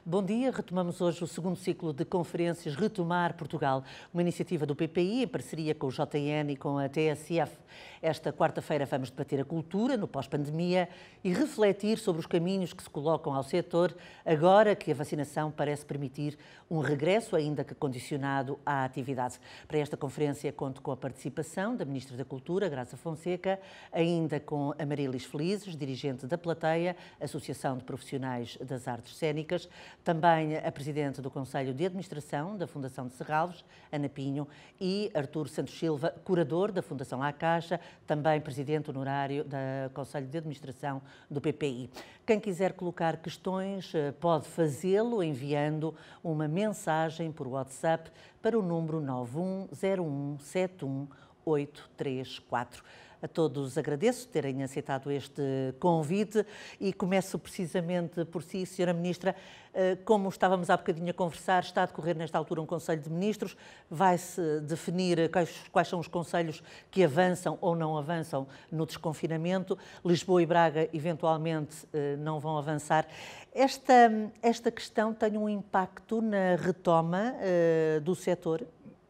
Bom dia, retomamos hoje o segundo ciclo de conferências Retomar Portugal, uma iniciativa do PPI em parceria com o JN e com a TSF. Esta quarta-feira vamos debater a cultura no pós-pandemia e refletir sobre os caminhos que se colocam ao setor, agora que a vacinação parece permitir um regresso, ainda que condicionado à atividade. Para esta conferência conto com a participação da Ministra da Cultura, Graça Fonseca, ainda com a Marilis Felizes, dirigente da Plateia, Associação de Profissionais das Artes Cênicas, também a Presidente do Conselho de Administração da Fundação de Serralves, Ana Pinho, e Artur Santos Silva, curador da Fundação La Caixa, também Presidente honorário do Conselho de Administração do PPI. Quem quiser colocar questões pode fazê-lo enviando uma mensagem por WhatsApp para o número 910171834. A todos agradeço terem aceitado este convite e começo precisamente por si, Sra. Ministra. Como estávamos há bocadinho a conversar, está a decorrer nesta altura um Conselho de Ministros, vai-se definir quais são os conselhos que avançam ou não avançam no desconfinamento. Lisboa e Braga, eventualmente, não vão avançar. Esta questão tem um impacto na retoma do setor?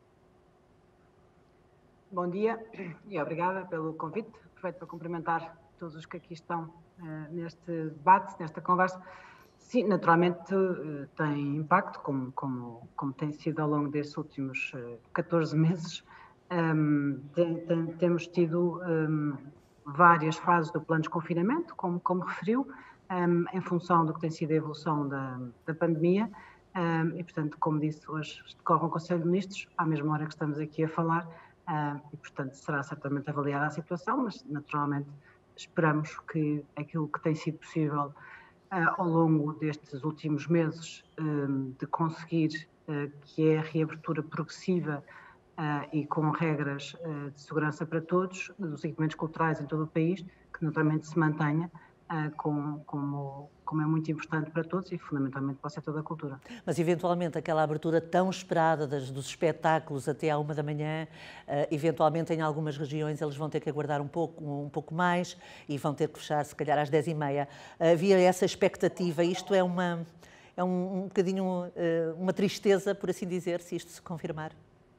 Bom dia e obrigada pelo convite. Aproveito para cumprimentar todos os que aqui estão neste debate, nesta conversa. Sim, naturalmente tem impacto, como tem sido ao longo destes últimos 14 meses. Temos tido várias fases do plano de desconfinamento, como referiu, em função do que tem sido a evolução da pandemia. E, portanto, como disse, hoje decorre um Conselho de Ministros, à mesma hora que estamos aqui a falar, e, portanto, será certamente avaliada a situação, mas, naturalmente, esperamos que aquilo que tem sido possível ao longo destes últimos meses de conseguir, que é a reabertura progressiva e com regras de segurança para todos, dos equipamentos culturais em todo o país, que naturalmente se mantenha, como é muito importante para todos e fundamentalmente para o setor da cultura. Mas eventualmente aquela abertura tão esperada dos espetáculos até à 1 da manhã, eventualmente em algumas regiões eles vão ter que aguardar um pouco mais e vão ter que fechar se calhar às 10h30. Havia essa expectativa, isto é um bocadinho uma tristeza, por assim dizer, se isto se confirmar?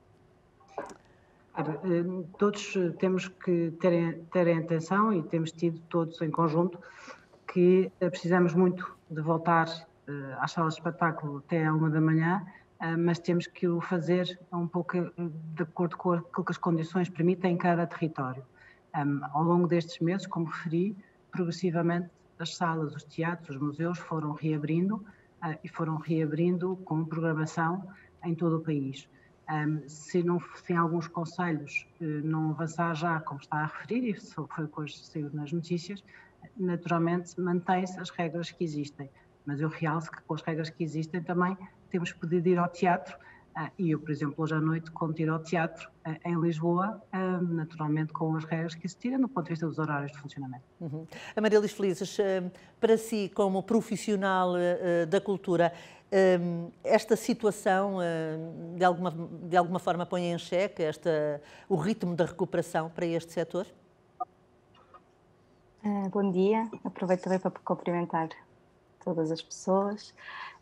Todos temos que ter atenção e temos tido todos em conjunto que precisamos muito de voltar às salas de espetáculo até à 1 da manhã, mas temos que o fazer um pouco de acordo com aquilo que as condições permitem em cada território. Ao longo destes meses, como referi, progressivamente as salas, os teatros, os museus foram reabrindo e foram reabrindo com programação em todo o país. Se em alguns concelhos não avançar já, como está a referir, e isso foi o que hoje saiu nas notícias, naturalmente mantém-se as regras que existem. Mas eu realço que com as regras que existem também temos podido ir ao teatro, e eu, por exemplo, hoje à noite conto ir ao teatro em Lisboa, naturalmente com as regras que existirem do ponto de vista dos horários de funcionamento. Uhum. A Marilis Felizes, para si, como profissional da cultura, esta situação de alguma forma põe em xeque o ritmo da recuperação para este setor? Bom dia, aproveito também para cumprimentar todas as pessoas.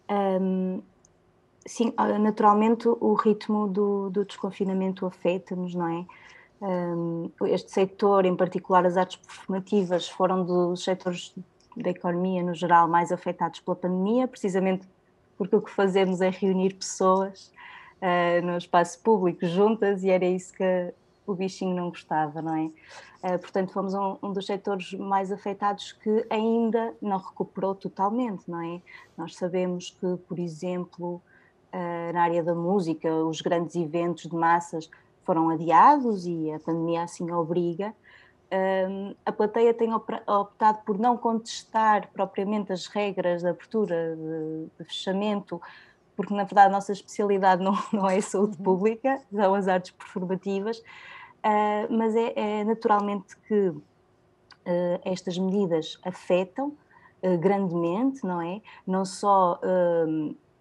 Sim, naturalmente o ritmo do desconfinamento afeta-nos, não é? Este setor, em particular as artes performativas, foram dos setores da economia no geral mais afetados pela pandemia, precisamente porque o que fazemos é reunir pessoas no espaço público juntas e era isso que o bichinho não gostava, não é? Portanto, fomos um dos setores mais afetados que ainda não recuperou totalmente, não é? Nós sabemos que, por exemplo, na área da música, os grandes eventos de massas foram adiados e a pandemia assim obriga. A plateia tem optado por não contestar propriamente as regras de abertura, de fechamento, porque na verdade a nossa especialidade não é a saúde pública, são as artes performativas, mas é naturalmente que estas medidas afetam grandemente, não é? Não só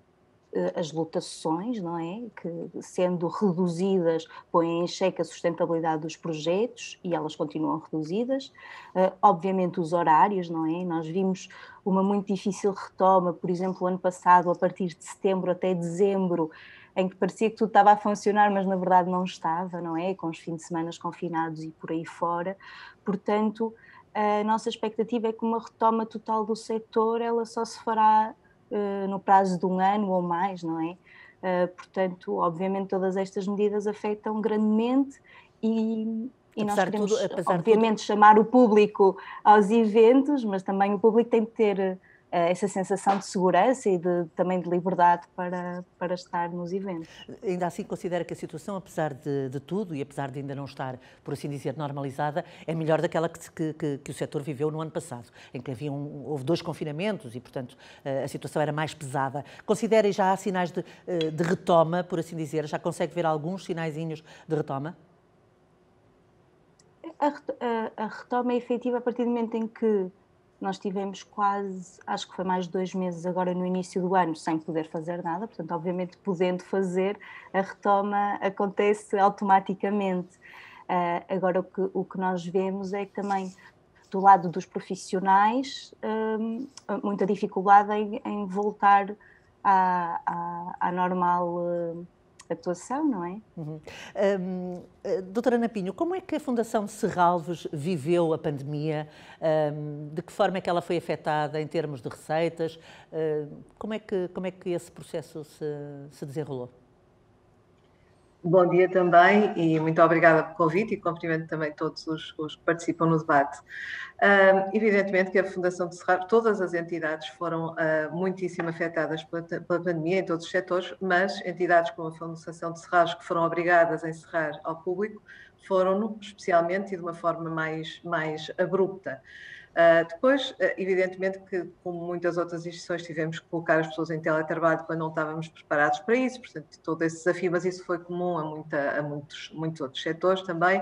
as lotações, não é? Que, sendo reduzidas, põem em xeque a sustentabilidade dos projetos e elas continuam reduzidas. Obviamente os horários, não é? Nós vimos uma muito difícil retoma, por exemplo, o ano passado, a partir de setembro até dezembro, em que parecia que tudo estava a funcionar, mas na verdade não estava, não é? Com os fins de semana confinados e por aí fora. Portanto, a nossa expectativa é que uma retoma total do setor, ela só se fará no prazo de um ano ou mais, não é? Portanto, obviamente todas estas medidas afetam grandemente e nós queremos, obviamente, chamar o público aos eventos, mas também o público tem de ter essa sensação de segurança e também de liberdade para estar nos eventos. Ainda assim considera que a situação, apesar de tudo e apesar de ainda não estar, por assim dizer, normalizada, é melhor daquela que o setor viveu no ano passado, em que houve 2 confinamentos e, portanto, a situação era mais pesada. Considera, e já há sinais de retoma, por assim dizer, já consegue ver alguns sinaizinhos de retoma? A retoma é efetiva a partir do momento em que nós tivemos quase, acho que foi mais de 2 meses agora no início do ano, sem poder fazer nada, portanto, obviamente, podendo fazer, a retoma acontece automaticamente. Agora, o que nós vemos é que também, do lado dos profissionais, muita dificuldade em voltar à normal atuação, não é? Doutora Ana Pinho, como é que a Fundação Serralves viveu a pandemia? De que forma é que ela foi afetada em termos de receitas? Como é que esse processo se desenrolou? Bom dia também e muito obrigada pelo convite e cumprimento também todos os que participam no debate. Evidentemente que a Fundação de Serralves, todas as entidades foram muitíssimo afetadas pela pandemia em todos os setores, mas entidades como a Fundação de Serralves, que foram obrigadas a encerrar ao público, foram especialmente e de uma forma mais abrupta. Depois, evidentemente que, como muitas outras instituições, tivemos que colocar as pessoas em teletrabalho quando não estávamos preparados para isso, portanto, todo esse desafio, mas isso foi comum a muitos outros setores também.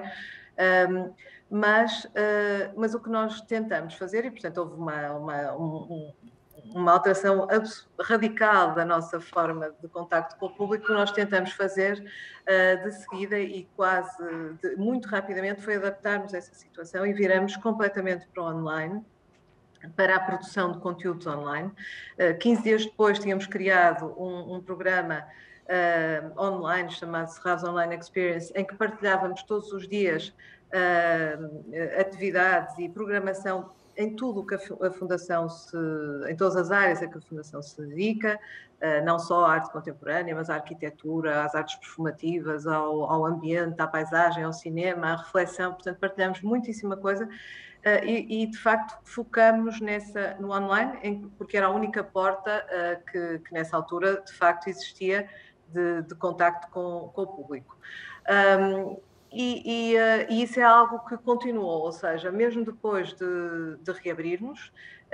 Mas o que nós tentamos fazer, e portanto houve uma alteração radical da nossa forma de contacto com o público, que nós tentamos fazer de seguida e muito rapidamente foi adaptarmos a essa situação e viramos completamente para o online, para a produção de conteúdos online. 15 dias depois tínhamos criado um programa online chamado Serralves Online Experience, em que partilhávamos todos os dias atividades e programação em tudo o que a Fundação em todas as áreas a que a Fundação se dedica, não só à arte contemporânea, mas à arquitetura, às artes performativas, ao ambiente, à paisagem, ao cinema, à reflexão. Portanto, partilhamos muitíssima coisa e de facto, focamos no online, porque era a única porta que nessa altura, de facto, existia de contacto com o público. E isso é algo que continuou, ou seja, mesmo depois de reabrirmos,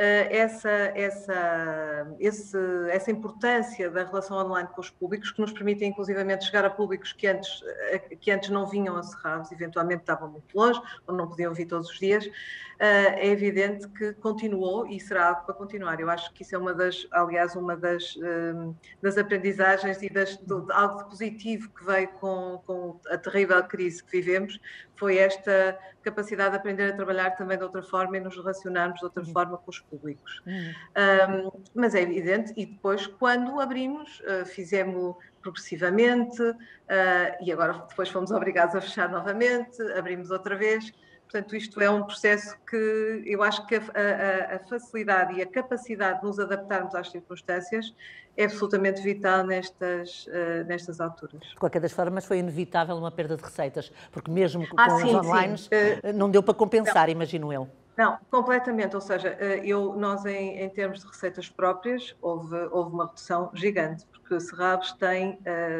essa importância da relação online com os públicos, que nos permite inclusivamente chegar a públicos que antes não vinham a Serralves, eventualmente estavam muito longe, ou não podiam vir todos os dias, é evidente que continuou e será algo para continuar. Eu acho que isso é uma das aprendizagens e de algo de positivo que veio com a terrível crise que vivemos, foi esta capacidade de aprender a trabalhar também de outra forma e nos relacionarmos de outra forma com os públicos. Mas é evidente, e depois, quando abrimos, fizemos progressivamente, e agora depois fomos obrigados a fechar novamente, abrimos outra vez. Portanto, isto é um processo que eu acho que a facilidade e a capacidade de nos adaptarmos às circunstâncias é absolutamente vital nestas alturas. De qualquer das formas, foi inevitável uma perda de receitas, porque mesmo com os online não deu para compensar, imagino eu. Não, completamente, ou seja, nós em termos de receitas próprias houve uma redução gigante, porque Serralves tem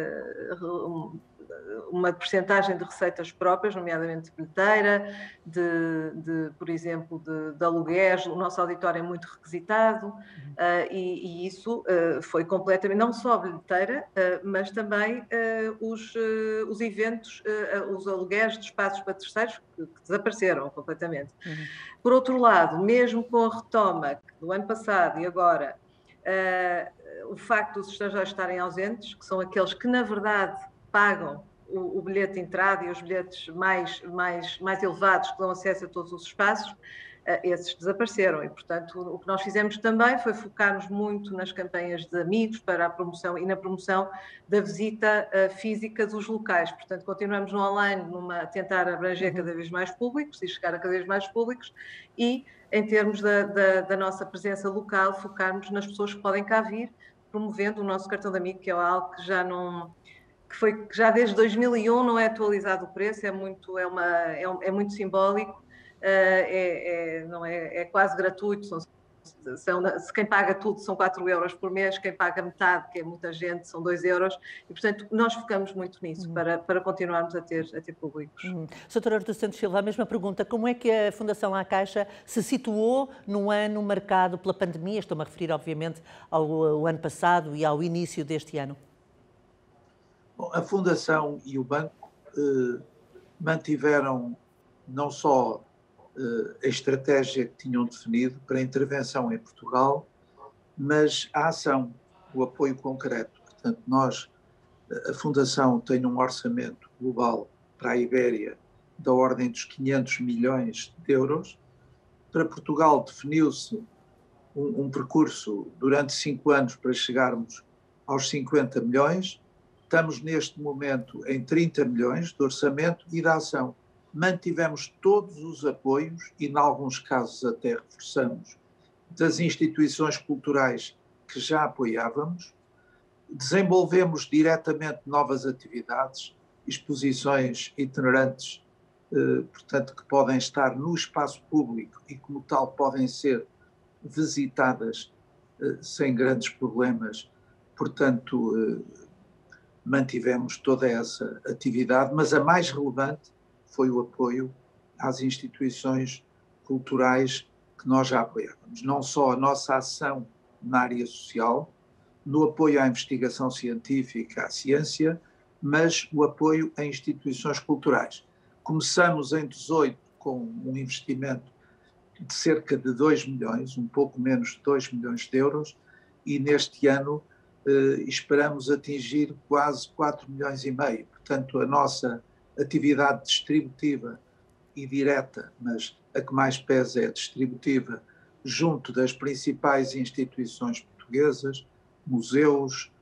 uma percentagem de receitas próprias, nomeadamente de bilheteira, por exemplo, de aluguéis. O nosso auditório é muito requisitado e isso foi completamente, não só a bilheteira, mas também os eventos, os aluguéis de espaços para terceiros que desapareceram completamente. Por outro lado, mesmo com a retoma do ano passado e agora, o facto dos estrangeiros estarem ausentes, que são aqueles que, na verdade, pagam o bilhete de entrada e os bilhetes mais elevados que dão acesso a todos os espaços, esses desapareceram. E, portanto, o que nós fizemos também foi focar-nos muito nas campanhas de amigos para a promoção e na promoção da visita física dos locais. Portanto, continuamos no online a tentar abranger cada vez mais públicos e chegar a cada vez mais públicos e, em termos da nossa presença local, focarmos nas pessoas que podem cá vir, promovendo o nosso cartão de amigo, que é algo que já não... que já desde 2001 não é atualizado o preço, é muito simbólico, é quase gratuito, se quem paga tudo são 4 euros por mês, quem paga metade, que é muita gente, são 2 euros, e portanto nós focamos muito nisso para continuarmos a ter públicos. Sra. Artur Santos Silva, a mesma pergunta, como é que a Fundação La Caixa se situou num ano marcado pela pandemia? Estou-me a referir obviamente ao ano passado e ao início deste ano. Bom, a Fundação e o Banco mantiveram não só a estratégia que tinham definido para a intervenção em Portugal, mas a ação, o apoio concreto. Portanto, a Fundação tem um orçamento global para a Ibéria da ordem dos 500 milhões de euros. Para Portugal definiu-se um percurso durante 5 anos para chegarmos aos 50 milhões. Estamos neste momento em 30 milhões de orçamento e de ação. Mantivemos todos os apoios e, em alguns casos, até reforçamos, das instituições culturais que já apoiávamos. Desenvolvemos diretamente novas atividades, exposições itinerantes, portanto, que podem estar no espaço público e, como tal, podem ser visitadas sem grandes problemas. Portanto, mantivemos toda essa atividade, mas a mais relevante foi o apoio às instituições culturais que nós já apoiávamos. Não só a nossa ação na área social, no apoio à investigação científica, à ciência, mas o apoio a instituições culturais. Começamos em 2018 com um investimento de cerca de 2 milhões, um pouco menos de 2 milhões de euros, e neste ano esperamos atingir quase 4 milhões e meio. Portanto, a nossa atividade distributiva e direta, mas a que mais pesa é a distributiva, junto das principais instituições portuguesas, museus,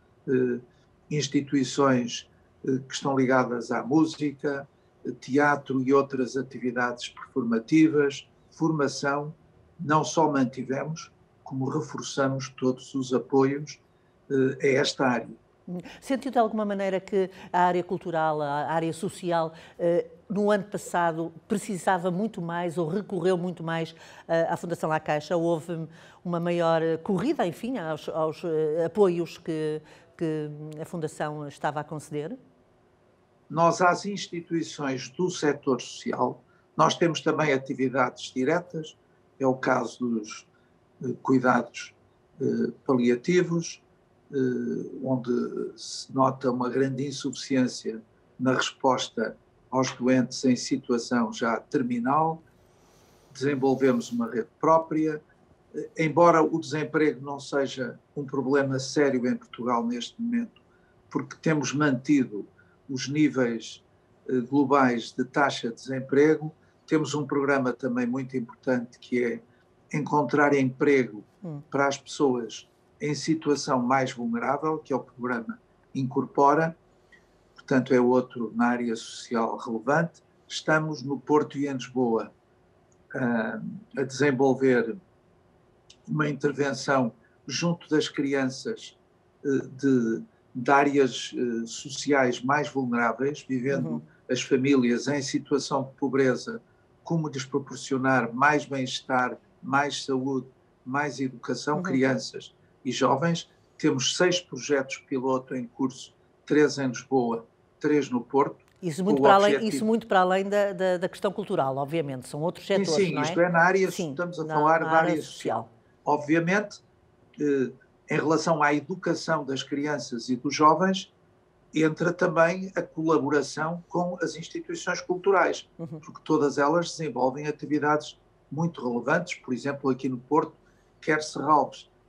instituições que estão ligadas à música, teatro e outras atividades performativas, formação, não só mantivemos, como reforçamos todos os apoios a esta área. Sentiu de alguma maneira que a área cultural, a área social, no ano passado precisava muito mais ou recorreu muito mais à Fundação La Caixa? Houve uma maior corrida, enfim, aos apoios que a Fundação estava a conceder? Nós, às instituições do setor social, nós temos também atividades diretas, é o caso dos cuidados paliativos, onde se nota uma grande insuficiência na resposta aos doentes em situação já terminal. Desenvolvemos uma rede própria. Embora o desemprego não seja um problema sério em Portugal neste momento, porque temos mantido os níveis globais de taxa de desemprego, temos um programa também muito importante que é encontrar emprego para as pessoas em situação mais vulnerável, que é o programa Incorpora, portanto é outro na área social relevante. Estamos no Porto e em Lisboa a desenvolver uma intervenção junto das crianças de áreas sociais mais vulneráveis, vivendo as famílias em situação de pobreza, como lhes proporcionar mais bem-estar, mais saúde, mais educação, crianças e jovens. Temos 6 projetos piloto em curso, 3 em Lisboa, 3 no Porto. Isso muito para além da questão cultural, obviamente, são outros setores, sim, não é? Isto é na área, sim, estamos a falar da área social. Obviamente, em relação à educação das crianças e dos jovens, entra também a colaboração com as instituições culturais, porque todas elas desenvolvem atividades muito relevantes, por exemplo, aqui no Porto, quer Serralves,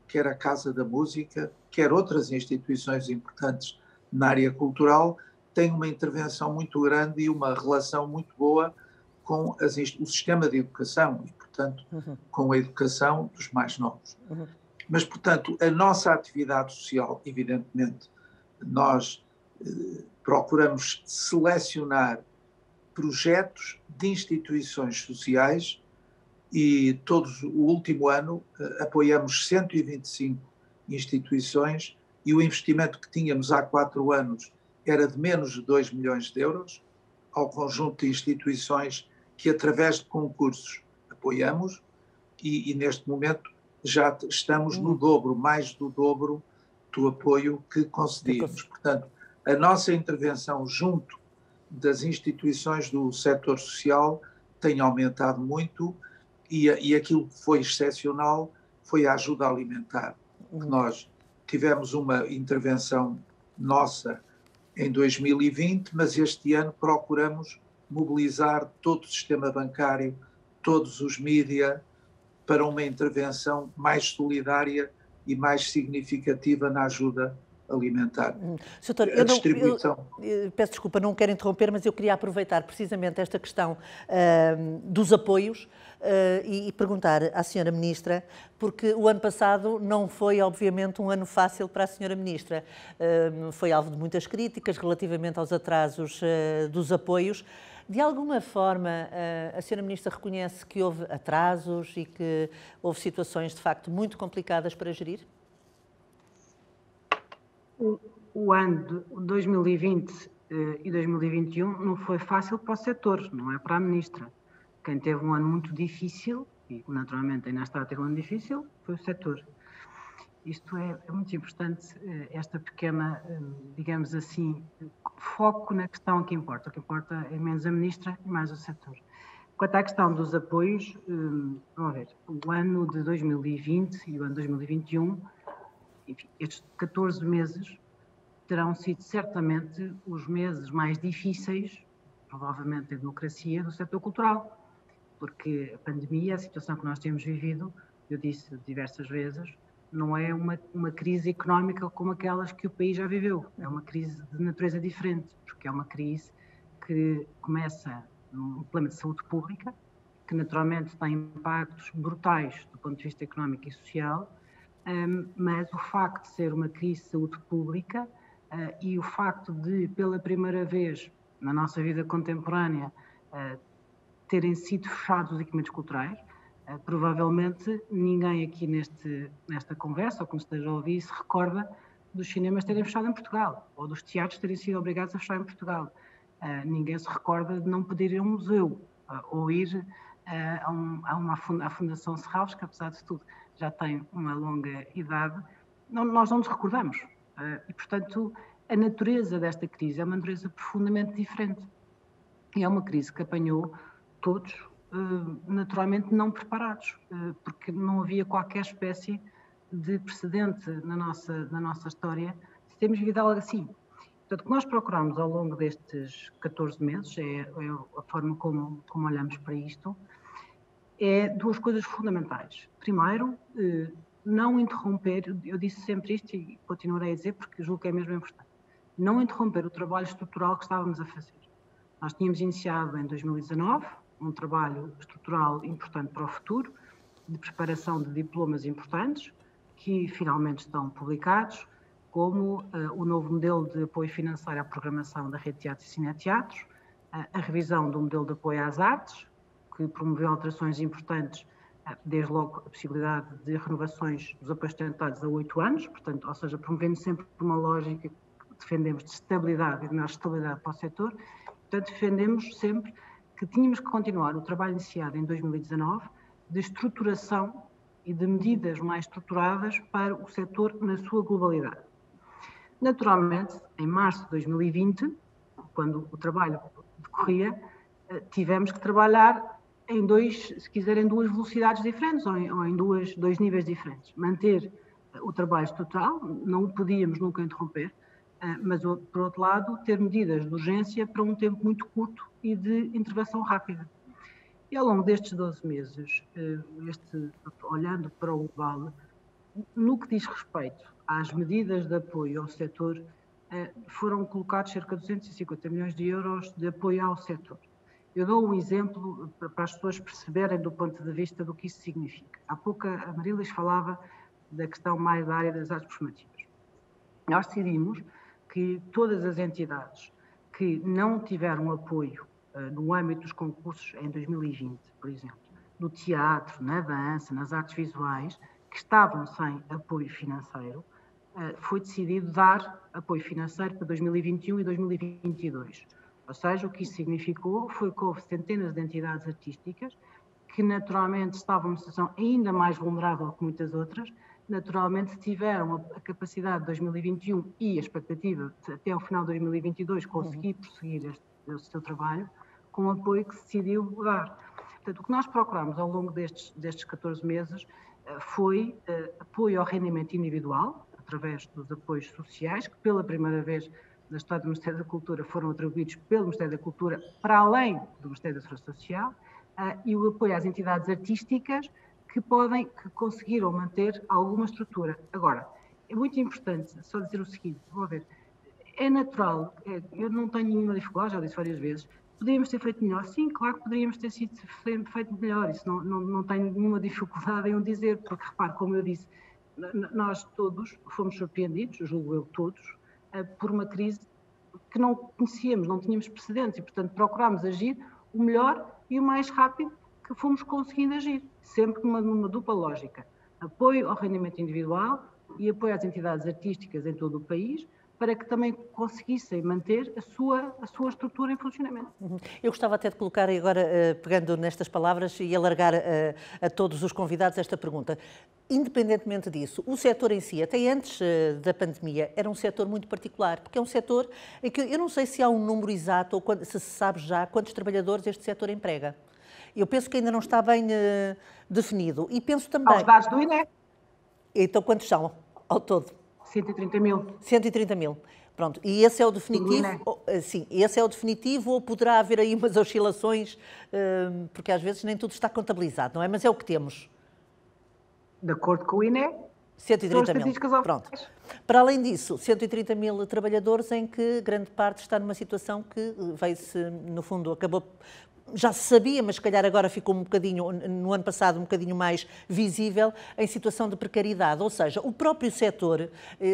quer a Casa da Música, quer outras instituições importantes na área cultural, têm uma intervenção muito grande e uma relação muito boa com o sistema de educação e, portanto, com a educação dos mais novos. Mas, portanto, a nossa atividade social, evidentemente, nós procuramos selecionar projetos de instituições sociais e o último ano apoiamos 125 instituições e o investimento que tínhamos há 4 anos era de menos de 2 milhões de euros ao conjunto de instituições que, através de concursos, apoiamos e neste momento já estamos no dobro, mais do dobro do apoio que concedíamos. Portanto, a nossa intervenção junto das instituições do setor social tem aumentado muito e aquilo que foi excepcional foi a ajuda alimentar. Nós tivemos uma intervenção nossa em 2020, mas este ano procuramos mobilizar todo o sistema bancário, todos os mídia, para uma intervenção mais solidária e mais significativa na ajuda alimentar. Doutor, eu peço desculpa, não quero interromper, mas eu queria aproveitar precisamente esta questão dos apoios e perguntar à Sra. Ministra, porque o ano passado não foi, obviamente, um ano fácil para a Sra. Ministra. Foi alvo de muitas críticas relativamente aos atrasos dos apoios. De alguma forma, a Sra. Ministra reconhece que houve atrasos e que houve situações, de facto, muito complicadas para gerir? O ano de 2020 e 2021 não foi fácil para o setor, não é para a Ministra. Quem teve um ano muito difícil, e naturalmente ainda está a ter um ano difícil, foi o setor. Isto é muito importante, esta pequena, digamos assim, foco na questão que importa. O que importa é menos a Ministra e mais o setor. Quanto à questão dos apoios, vamos ver, o ano de 2020 e o ano de 2021, enfim, estes 14 meses terão sido certamente os meses mais difíceis, provavelmente da democracia, do setor cultural, porque a pandemia, a situação que nós temos vivido, eu disse diversas vezes, não é uma crise económica como aquelas que o país já viveu, é uma crise de natureza diferente, porque é uma crise que começa num problema de saúde pública, que naturalmente tem impactos brutais do ponto de vista económico e social, mas o facto de ser uma crise de saúde pública e o facto de, pela primeira vez na nossa vida contemporânea, terem sido fechados os equipamentos culturais, provavelmente ninguém aqui nesta conversa, ou como esteja a ouvir, se recorda dos cinemas terem fechado em Portugal, ou dos teatros terem sido obrigados a fechar em Portugal. Ninguém se recorda de não poder ir a um museu, ou ir à Fundação Serralves, que apesar de tudo já tem uma longa idade, nós não nos recordamos. E, portanto, a natureza desta crise é uma natureza profundamente diferente. E é uma crise que apanhou todos, naturalmente, não preparados, porque não havia qualquer espécie de precedente na nossa história de termos vivido algo assim. Portanto, o que nós procuramos ao longo destes 14 meses, é a forma como olhamos para isto, é duas coisas fundamentais. Primeiro, não interromper, eu disse sempre isto e continuarei a dizer porque julgo que é mesmo importante, não interromper o trabalho estrutural que estávamos a fazer. Nós tínhamos iniciado em 2019 um trabalho estrutural importante para o futuro, de preparação de diplomas importantes, que finalmente estão publicados, como o novo modelo de apoio financeiro à programação da rede de teatros e cineteatros, a revisão do modelo de apoio às artes, que promoveu alterações importantes, desde logo a possibilidade de renovações dos apoios tentados a 8 anos, portanto, ou seja, promovendo sempre uma lógica que defendemos de estabilidade e de maior estabilidade para o setor. Portanto, defendemos sempre que tínhamos que continuar o trabalho iniciado em 2019 de estruturação e de medidas mais estruturadas para o setor na sua globalidade. Naturalmente, em março de 2020, quando o trabalho decorria, tivemos que trabalhar em duas velocidades diferentes ou em dois níveis diferentes. Manter o trabalho estrutural, não o podíamos nunca interromper, mas, por outro lado, ter medidas de urgência para um tempo muito curto e de intervenção rápida. E ao longo destes 12 meses, olhando para o global, No que diz respeito às medidas de apoio ao setor, foram colocados cerca de 250 milhões de euros de apoio ao setor. Eu dou um exemplo para as pessoas perceberem do ponto de vista do que isso significa. Há pouco a Marilis falava da questão mais da área das artes performativas. Nós decidimos que todas as entidades que não tiveram apoio no âmbito dos concursos em 2020, por exemplo, no teatro, na dança, nas artes visuais, que estavam sem apoio financeiro, foi decidido dar apoio financeiro para 2021 e 2022. Ou seja, o que isso significou foi que houve centenas de entidades artísticas que naturalmente estavam numa situação ainda mais vulnerável que muitas outras, naturalmente tiveram a capacidade de 2021 e a expectativa de, até ao final de 2022, conseguir prosseguir o seu trabalho com o apoio que se decidiu dar. Portanto, o que nós procuramos ao longo destes 14 meses foi apoio ao rendimento individual, através dos apoios sociais, que pela primeira vez na história do Ministério da Cultura foram atribuídos pelo Ministério da Cultura para além do Ministério da Segurança Social, e o apoio às entidades artísticas que conseguiram manter alguma estrutura. Agora, é muito importante só dizer o seguinte, vou ver, é natural, eu não tenho nenhuma dificuldade, já disse várias vezes, poderíamos ter feito melhor? Sim, claro que poderíamos ter feito melhor, isso não tenho nenhuma dificuldade em o dizer, porque repare, como eu disse, nós todos fomos surpreendidos, julgo eu todos, por uma crise que não conhecíamos, não tínhamos precedentes e, portanto, procurámos agir o melhor e o mais rápido que fomos conseguindo agir, sempre numa dupla lógica. Apoio ao rendimento individual e apoio às entidades artísticas em todo o país, para que também conseguissem manter a sua estrutura em funcionamento. Eu gostava até de colocar agora, pegando nestas palavras e alargar a todos os convidados esta pergunta. Independentemente disso, o setor em si, até antes da pandemia, era um setor muito particular, porque é um setor em que eu não sei se há um número exato ou se se sabe já quantos trabalhadores este setor emprega. Eu penso que ainda não está bem definido. E penso também... Aos dados do INE. Então, quantos são ao todo? 130 mil. 130 mil. Pronto. E esse é o definitivo? Sim, esse é o definitivo ou poderá haver aí umas oscilações, porque às vezes nem tudo está contabilizado, não é? Mas é o que temos. De acordo com o INE, 130 mil. Pronto. Para além disso, 130 mil trabalhadores em que grande parte está numa situação que veio-se, no fundo, acabou... Já se sabia, mas se calhar agora ficou um bocadinho, no ano passado, um bocadinho mais visível, em situação de precariedade. Ou seja, o próprio setor,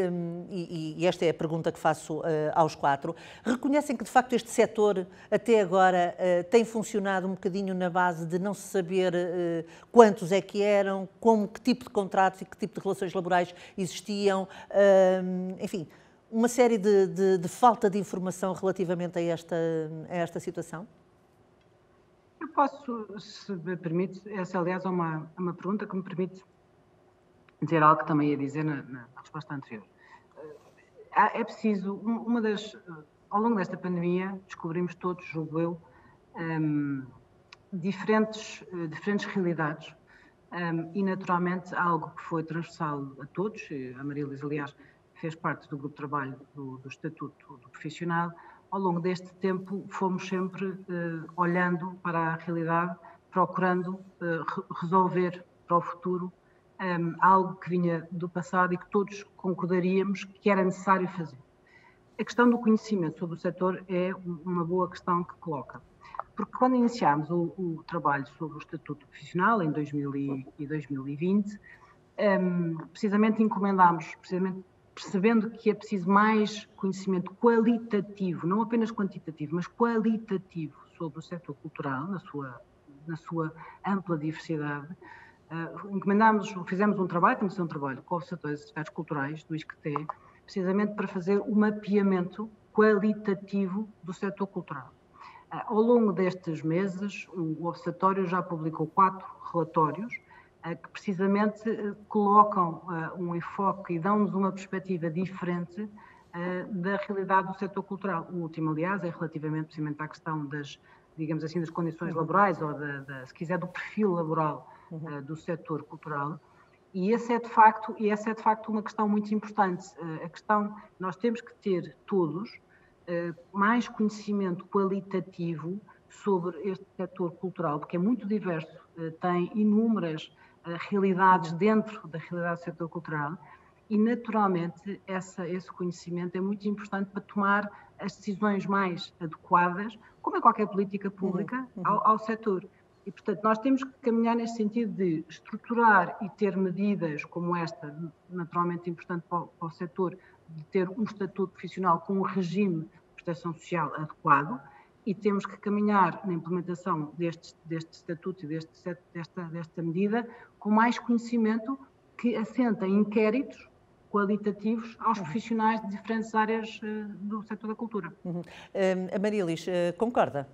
e esta é a pergunta que faço aos quatro, reconhecem que de facto este setor até agora tem funcionado um bocadinho na base de não se saber quantos é que eram, que tipo de contratos e que tipo de relações laborais existiam, enfim, uma série de falta de informação relativamente a esta situação? Eu posso, se me permite, essa aliás é uma pergunta que me permite dizer algo que também ia dizer na resposta anterior. É preciso, ao longo desta pandemia, descobrimos todos, julgo eu, diferentes realidades e naturalmente algo que foi transversal a todos, a Maria Luísa, aliás, fez parte do grupo de trabalho do Estatuto do Profissional. Ao longo deste tempo fomos sempre olhando para a realidade, procurando resolver para o futuro algo que vinha do passado e que todos concordaríamos que era necessário fazer. A questão do conhecimento sobre o setor é uma boa questão que coloca, porque quando iniciámos o trabalho sobre o Estatuto Profissional em 2000 e 2020, precisamente encomendámos, percebendo que é preciso mais conhecimento qualitativo, não apenas quantitativo, mas qualitativo sobre o setor cultural, na sua ampla diversidade. Fizemos um trabalho, começou um trabalho com os setores culturais do ISCTE, precisamente para fazer o mapeamento qualitativo do setor cultural. Ao longo destes meses, o Observatório já publicou 4 relatórios que precisamente colocam um enfoque e dão-nos uma perspectiva diferente da realidade do setor cultural. O último, aliás, é relativamente precisamente à questão das, digamos assim, das condições laborais ou, se quiser, do perfil laboral do setor cultural. E essa é de facto uma questão muito importante. A questão, nós temos que ter todos mais conhecimento qualitativo sobre este setor cultural, porque é muito diverso, tem inúmeras realidades dentro da realidade do setor cultural e, naturalmente, esse conhecimento é muito importante para tomar as decisões mais adequadas, como é qualquer política pública, ao setor. E, portanto, nós temos que caminhar nesse sentido de estruturar e ter medidas como esta, naturalmente importante para o setor, de ter um estatuto profissional com um regime de proteção social adequado, e temos que caminhar na implementação deste estatuto e desta medida com mais conhecimento que assenta em inquéritos qualitativos aos profissionais de diferentes áreas do setor da cultura. A Maria Elis, concorda?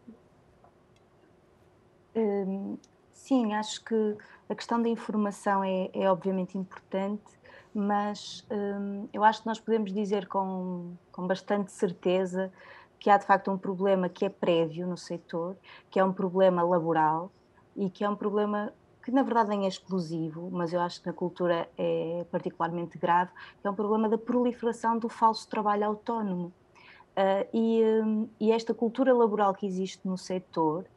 Sim, acho que a questão da informação é obviamente importante, mas eu acho que nós podemos dizer com bastante certeza que há de facto um problema que é prévio no setor, que é um problema laboral e que é um problema que na verdade nem é exclusivo, mas eu acho que na cultura é particularmente grave, que é um problema da proliferação do falso trabalho autónomo. E esta cultura laboral que existe no setor,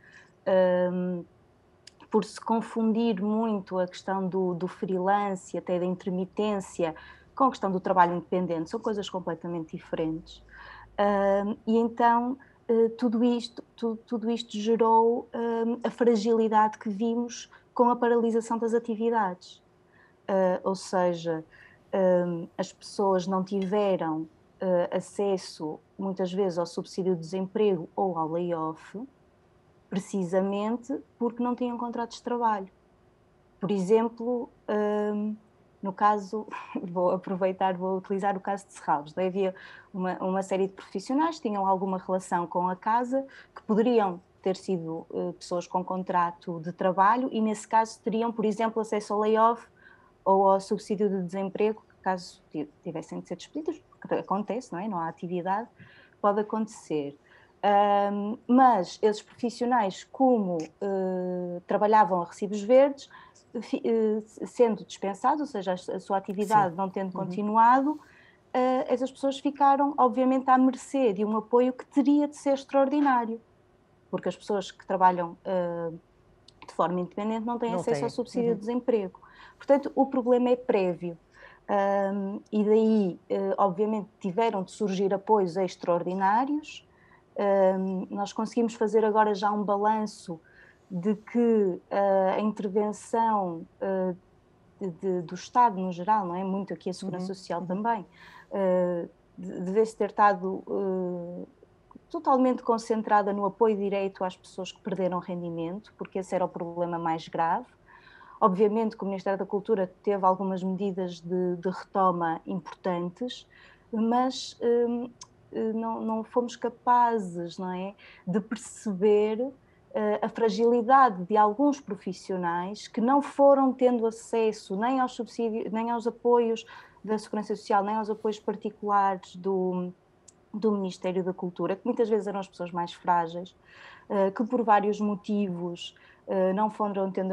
por se confundir muito a questão do freelance e até da intermitência com a questão do trabalho independente, são coisas completamente diferentes. E então tudo isto gerou a fragilidade que vimos com a paralisação das atividades. Ou seja, as pessoas não tiveram acesso muitas vezes ao subsídio de desemprego ou ao layoff, precisamente porque não tinham contratos de trabalho. Por exemplo, no caso, vou utilizar o caso de Serralves. Havia uma série de profissionais que tinham alguma relação com a casa, que poderiam ter sido pessoas com contrato de trabalho e, nesse caso, teriam, por exemplo, acesso ao layoff ou ao subsídio de desemprego, caso tivessem de ser despedidos, porque acontece, não é? Não há atividade, pode acontecer. Mas esses profissionais, como trabalhavam a recibos verdes, sendo dispensados, ou seja, a sua atividade não tendo continuado, essas pessoas ficaram, obviamente, à mercê de um apoio que teria de ser extraordinário, porque as pessoas que trabalham de forma independente não têm acesso ao subsídio de desemprego. Portanto, o problema é prévio. E daí, obviamente, tiveram de surgir apoios extraordinários. Nós conseguimos fazer agora já um balanço de que a intervenção do Estado no geral, não é? Muito aqui a Segurança Social também, devesse ter estado totalmente concentrada no apoio direto às pessoas que perderam rendimento, porque esse era o problema mais grave. Obviamente que o Ministério da Cultura teve algumas medidas de retoma importantes, mas não fomos capazes, não é, de perceber a fragilidade de alguns profissionais que não foram tendo acesso nem aos subsídios, nem aos apoios da Segurança Social, nem aos apoios particulares do Ministério da Cultura, que muitas vezes eram as pessoas mais frágeis, que por vários motivos não foram tendo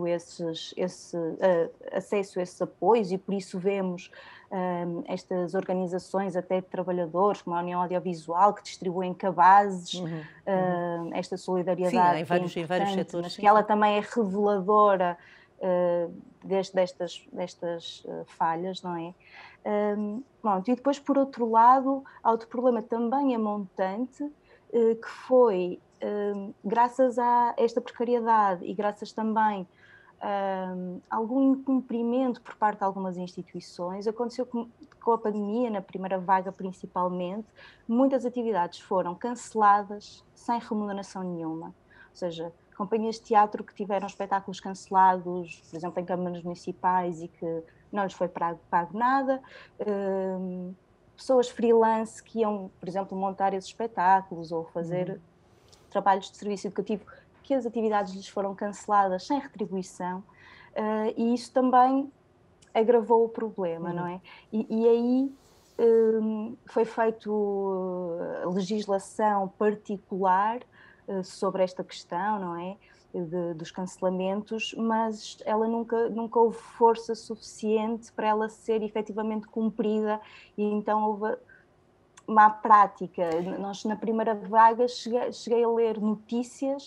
acesso a esses apoios, e por isso vemos estas organizações até de trabalhadores, como a União Audiovisual, que distribuem cabazes, esta solidariedade, sim, em vários setores, mas que ela também é reveladora destas falhas, não é? Pronto, e depois, por outro lado, há outro problema também a montante, que foi, graças a esta precariedade e graças também a algum incumprimento por parte de algumas instituições, aconteceu com a pandemia, na primeira vaga principalmente, muitas atividades foram canceladas sem remuneração nenhuma. Ou seja, companhias de teatro que tiveram espetáculos cancelados, por exemplo, em câmaras municipais, e que não lhes foi pago nada, pessoas freelance que iam, por exemplo, montar esses espetáculos ou fazer trabalhos de serviço educativo, que as atividades lhes foram canceladas sem retribuição, e isso também agravou o problema, não é? E aí foi feita legislação particular sobre esta questão, não é? Dos cancelamentos, mas ela nunca houve força suficiente para ela ser efetivamente cumprida, e então houve má prática. Nós, na primeira vaga, cheguei a ler notícias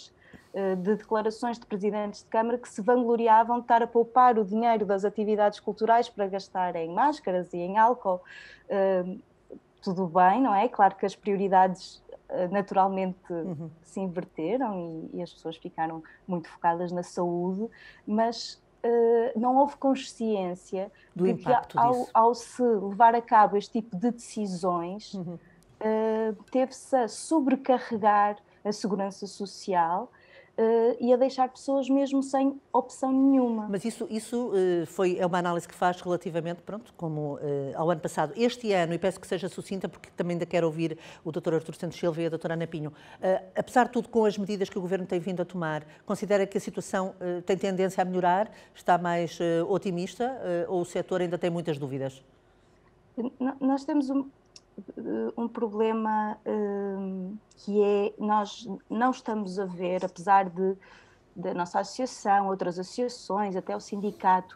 de declarações de presidentes de Câmara que se vangloriavam de estar a poupar o dinheiro das atividades culturais para gastar em máscaras e em álcool. Tudo bem, não é? Claro que as prioridades naturalmente se inverteram e as pessoas ficaram muito focadas na saúde, mas não houve consciência do de impacto que disso. ao se levar a cabo este tipo de decisões, teve-se a sobrecarregar a segurança social e a deixar pessoas mesmo sem opção nenhuma. Mas isso é uma análise que faz relativamente, pronto, como ao ano passado. Este ano, e peço que seja sucinta, porque também ainda quero ouvir o Dr. Artur Santos Silva e a Dra. Ana Pinho. Apesar de tudo, com as medidas que o Governo tem vindo a tomar, considera que a situação tem tendência a melhorar? Está mais otimista ou o setor ainda tem muitas dúvidas? Nós temos um problema que é, nós não estamos a ver, apesar da nossa associação, outras associações, até o sindicato,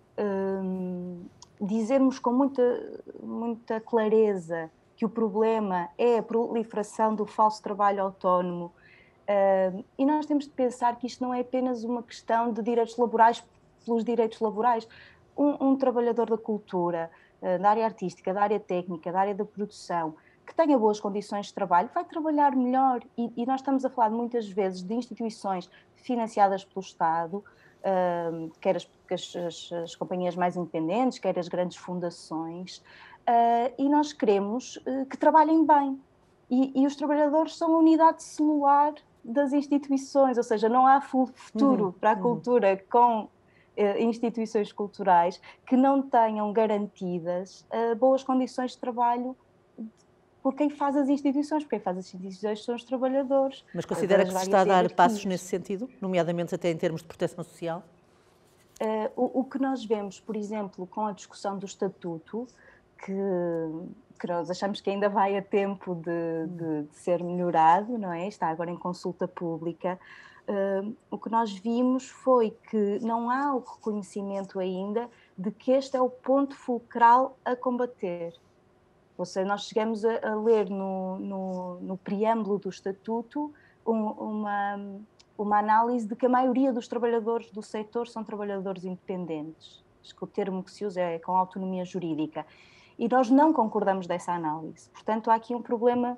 dizermos com muita clareza que o problema é a proliferação do falso trabalho autónomo, e nós temos de pensar que isto não é apenas uma questão de direitos laborais pelos direitos laborais. Um trabalhador da cultura, da área artística, da área técnica, da área da produção, que tenha boas condições de trabalho, vai trabalhar melhor. E nós estamos a falar muitas vezes de instituições financiadas pelo Estado, quer as companhias mais independentes, quer as grandes fundações, e nós queremos que trabalhem bem. E os trabalhadores são a unidade celular das instituições, ou seja, não há futuro para a cultura com instituições culturais que não tenham garantidas boas condições de trabalho por quem faz as instituições, porque quem faz as instituições são os trabalhadores. Mas considera que se está a dar passos nesse sentido, nomeadamente até em termos de proteção social? O que nós vemos, por exemplo, com a discussão do Estatuto, que nós achamos que ainda vai a tempo de ser melhorado, não é? Está agora em consulta pública. O que nós vimos foi que não há o reconhecimento ainda de que este é o ponto fulcral a combater. Ou seja, nós chegamos a ler no preâmbulo do Estatuto uma análise de que a maioria dos trabalhadores do setor são trabalhadores independentes. Acho que o termo que se usa é com autonomia jurídica. E nós não concordamos dessa análise. Portanto, há aqui um problema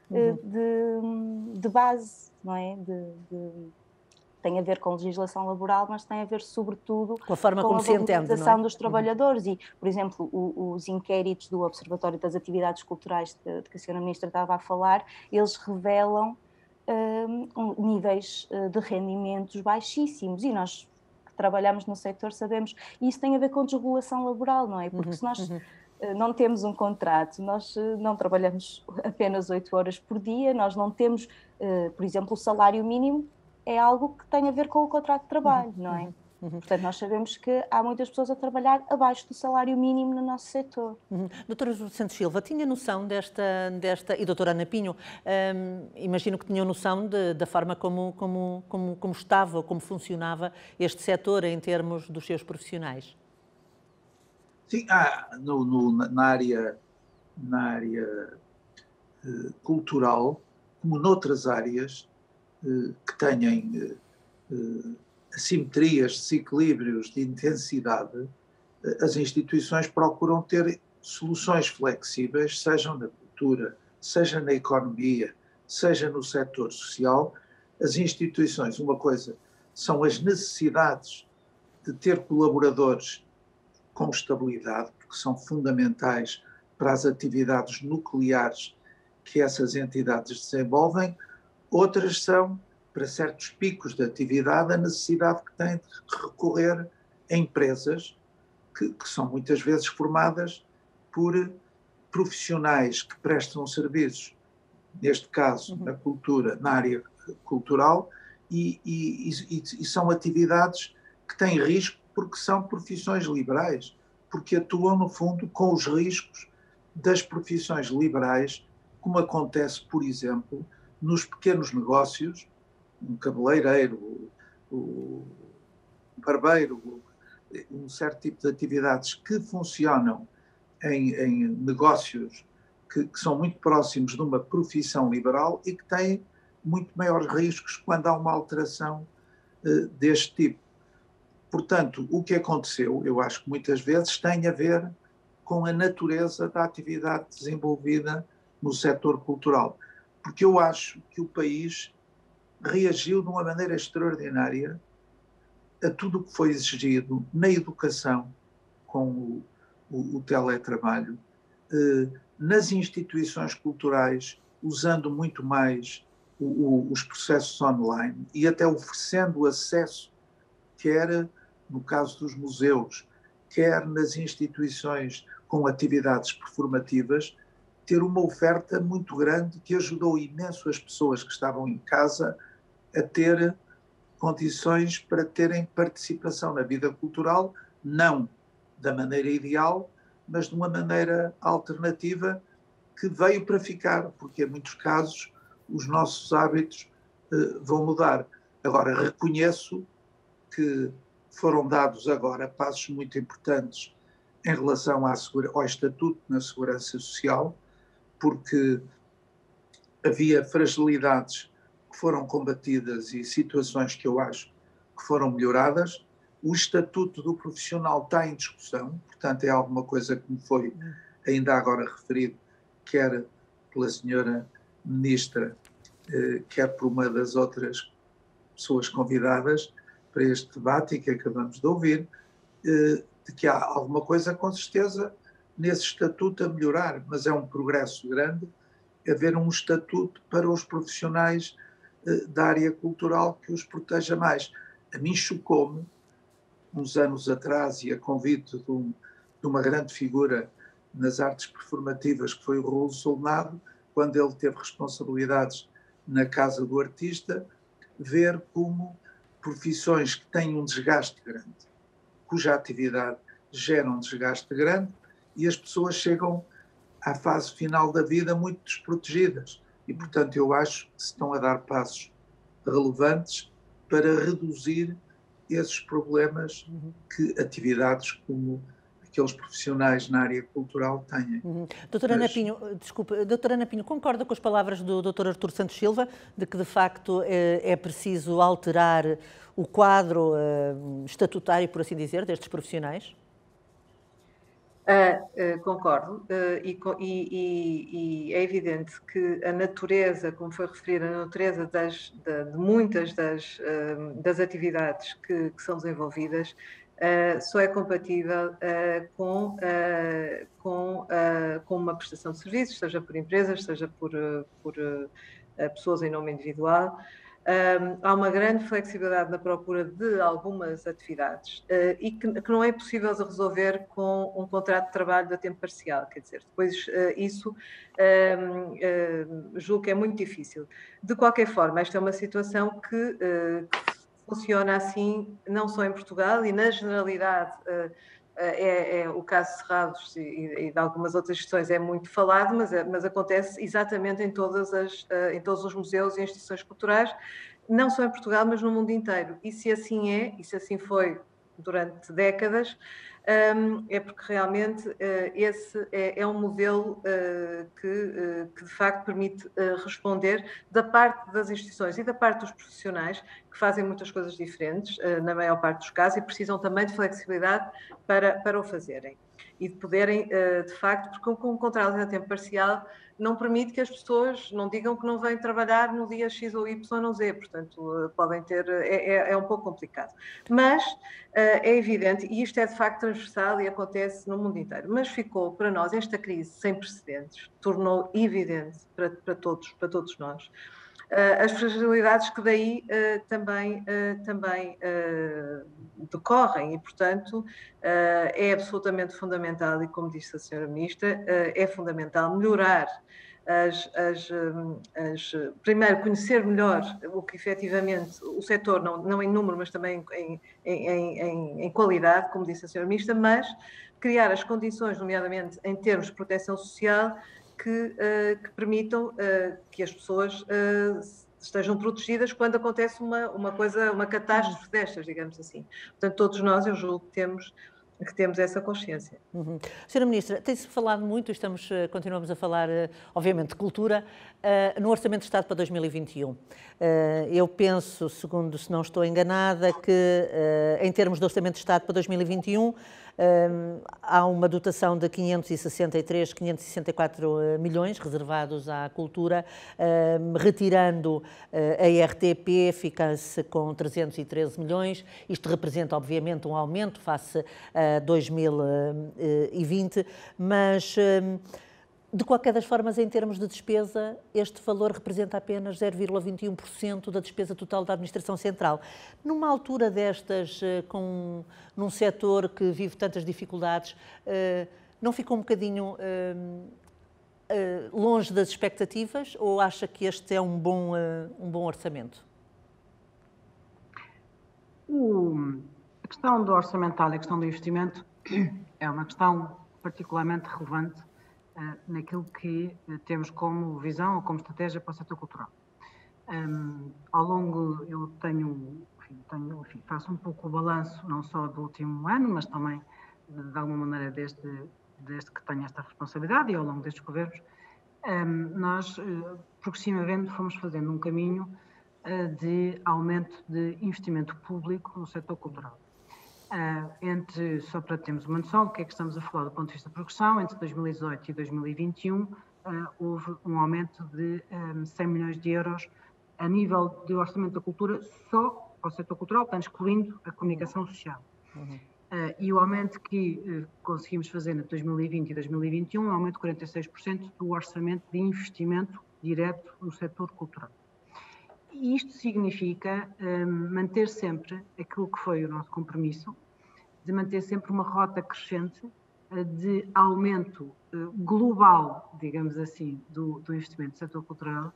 de base, não é? Tem a ver com legislação laboral, mas tem a ver, sobretudo, com a forma como se entende, valorização dos trabalhadores. E, por exemplo, os inquéritos do Observatório das Atividades Culturais de que a Sra. Ministra estava a falar, eles revelam níveis de rendimentos baixíssimos. E nós que trabalhamos no setor sabemos, e isso tem a ver com desregulação laboral, não é? Porque se nós não temos um contrato, nós não trabalhamos apenas 8 horas por dia, nós não temos, por exemplo, o salário mínimo é algo que tem a ver com o contrato de trabalho, não é? Portanto, nós sabemos que há muitas pessoas a trabalhar abaixo do salário mínimo no nosso setor. Doutora Santos Silva, tinha noção desta e doutora Ana Pinho, imagino que tinham noção da forma como estava, como funcionava este setor em termos dos seus profissionais? Sim, na área cultural, como noutras áreas que tenham assimetrias, desequilíbrios de intensidade, as instituições procuram ter soluções flexíveis, sejam na cultura, seja na economia, seja no setor social. As instituições, uma coisa, são as necessidades de ter colaboradores com estabilidade, porque são fundamentais para as atividades nucleares que essas entidades desenvolvem. Outras são, para certos picos de atividade, a necessidade que têm de recorrer a empresas que são muitas vezes formadas por profissionais que prestam serviços, neste caso na cultura, na área cultural, e são atividades que têm risco porque são profissões liberais, porque atuam, no fundo, com os riscos das profissões liberais, como acontece, por exemplo, nos pequenos negócios, um cabeleireiro, o barbeiro, um certo tipo de atividades que funcionam em negócios que são muito próximos de uma profissão liberal e que têm muito maiores riscos quando há uma alteração deste tipo. Portanto, o que aconteceu, eu acho que muitas vezes tem a ver com a natureza da atividade desenvolvida no setor cultural, porque eu acho que o país reagiu de uma maneira extraordinária a tudo o que foi exigido na educação, com o teletrabalho, nas instituições culturais, usando muito mais os processos online e até oferecendo acesso, quer no caso dos museus, quer nas instituições com atividades performativas, ter uma oferta muito grande que ajudou imenso as pessoas que estavam em casa a ter condições para terem participação na vida cultural, não da maneira ideal, mas de uma maneira alternativa que veio para ficar, porque em muitos casos os nossos hábitos vão mudar. Agora, reconheço que foram dados agora passos muito importantes em relação ao Estatuto na Segurança Social, porque havia fragilidades que foram combatidas e situações que eu acho que foram melhoradas. O Estatuto do Profissional está em discussão, portanto é alguma coisa que me foi ainda agora referido, quer pela senhora Ministra, quer por uma das outras pessoas convidadas para este debate e que acabamos de ouvir, de que há alguma coisa com certeza nesse Estatuto a melhorar, mas é um progresso grande haver um estatuto para os profissionais da área cultural que os proteja mais. A mim chocou-me, uns anos atrás, e a convite de uma grande figura nas artes performativas, que foi o Raul Solnado, quando ele teve responsabilidades na Casa do Artista, ver como profissões que têm um desgaste grande, cuja atividade gera um desgaste grande, e as pessoas chegam à fase final da vida muito desprotegidas. E, portanto, eu acho que se estão a dar passos relevantes para reduzir esses problemas que atividades como aqueles profissionais na área cultural têm. Doutora Ana Pinho, desculpe, doutora Ana Pinho, concorda com as palavras do Dr. Artur Santos Silva, de que de facto é preciso alterar o quadro estatutário, por assim dizer, destes profissionais? Concordo, e é evidente que a natureza, como foi referido, a natureza de muitas das atividades que são desenvolvidas só é compatível com uma prestação de serviços, seja por empresas, seja por pessoas em nome individual. Há uma grande flexibilidade na procura de algumas atividades e que não é possível resolver com um contrato de trabalho a tempo parcial, quer dizer, depois isso julgo que é muito difícil. De qualquer forma, esta é uma situação que funciona assim, não só em Portugal e na generalidade o caso Cerrados e de algumas outras questões é muito falado, mas acontece exatamente em todos os museus e instituições culturais, não só em Portugal, mas no mundo inteiro. E se assim é, e se assim foi durante décadas, é porque realmente esse é um modelo que de facto permite responder da parte das instituições e da parte dos profissionais, que fazem muitas coisas diferentes, na maior parte dos casos, e precisam também de flexibilidade para o fazerem. E de poderem, de facto, porque com um contrato a tempo parcial não permite que as pessoas não digam que não vêm trabalhar no dia X ou Y ou Z, portanto, podem ter, é um pouco complicado. Mas é evidente, e isto é de facto transversal e acontece no mundo inteiro, mas ficou para nós esta crise sem precedentes, tornou evidente para todos nós as fragilidades que daí também decorrem e, portanto, é absolutamente fundamental, e como disse a senhora Ministra, é fundamental melhorar primeiro, conhecer melhor o que efetivamente o setor, não em número, mas também em qualidade, como disse a senhora Ministra, mas criar as condições, nomeadamente em termos de proteção social, que permitam que as pessoas estejam protegidas quando acontece uma catástrofe destas, digamos assim. Portanto, todos nós, eu julgo que temos que temos essa consciência. Senhora Ministra, tem-se falado muito, continuamos a falar, obviamente, de cultura, no Orçamento de Estado para 2021. Eu penso, segundo, se não estou enganada, que em termos de Orçamento de Estado para 2021 há uma dotação de 564 milhões reservados à cultura, retirando a RTP, fica-se com 313 milhões. Isto representa, obviamente, um aumento face a 2020, mas, de qualquer das formas, em termos de despesa, este valor representa apenas 0,21% da despesa total da Administração Central. Numa altura destas, num setor que vive tantas dificuldades, não ficou um bocadinho longe das expectativas, ou acha que este é um bom orçamento? A questão do orçamental e a questão do investimento é uma questão particularmente relevante naquilo que temos como visão ou como estratégia para o setor cultural. Ao longo, eu faço um pouco o balanço, não só do último ano, mas também, de alguma maneira, desde que tenho esta responsabilidade e ao longo destes governos, nós, progressivamente, fomos fazendo um caminho de aumento de investimento público no setor cultural. Só para termos uma noção do que é que estamos a falar do ponto de vista de progressão, entre 2018 e 2021 houve um aumento de 100 milhões de euros a nível de orçamento da cultura só para o setor cultural, portanto, excluindo a comunicação social. E o aumento que conseguimos fazer entre 2020 e 2021 é um aumento de 46% do orçamento de investimento direto no setor cultural. E isto significa manter sempre aquilo que foi o nosso compromisso, de manter sempre uma rota crescente de aumento global, digamos assim, do investimento no setor cultural,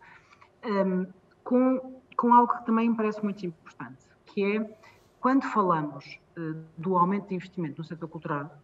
com algo que também me parece muito importante, que é, quando falamos do aumento de investimento no setor cultural,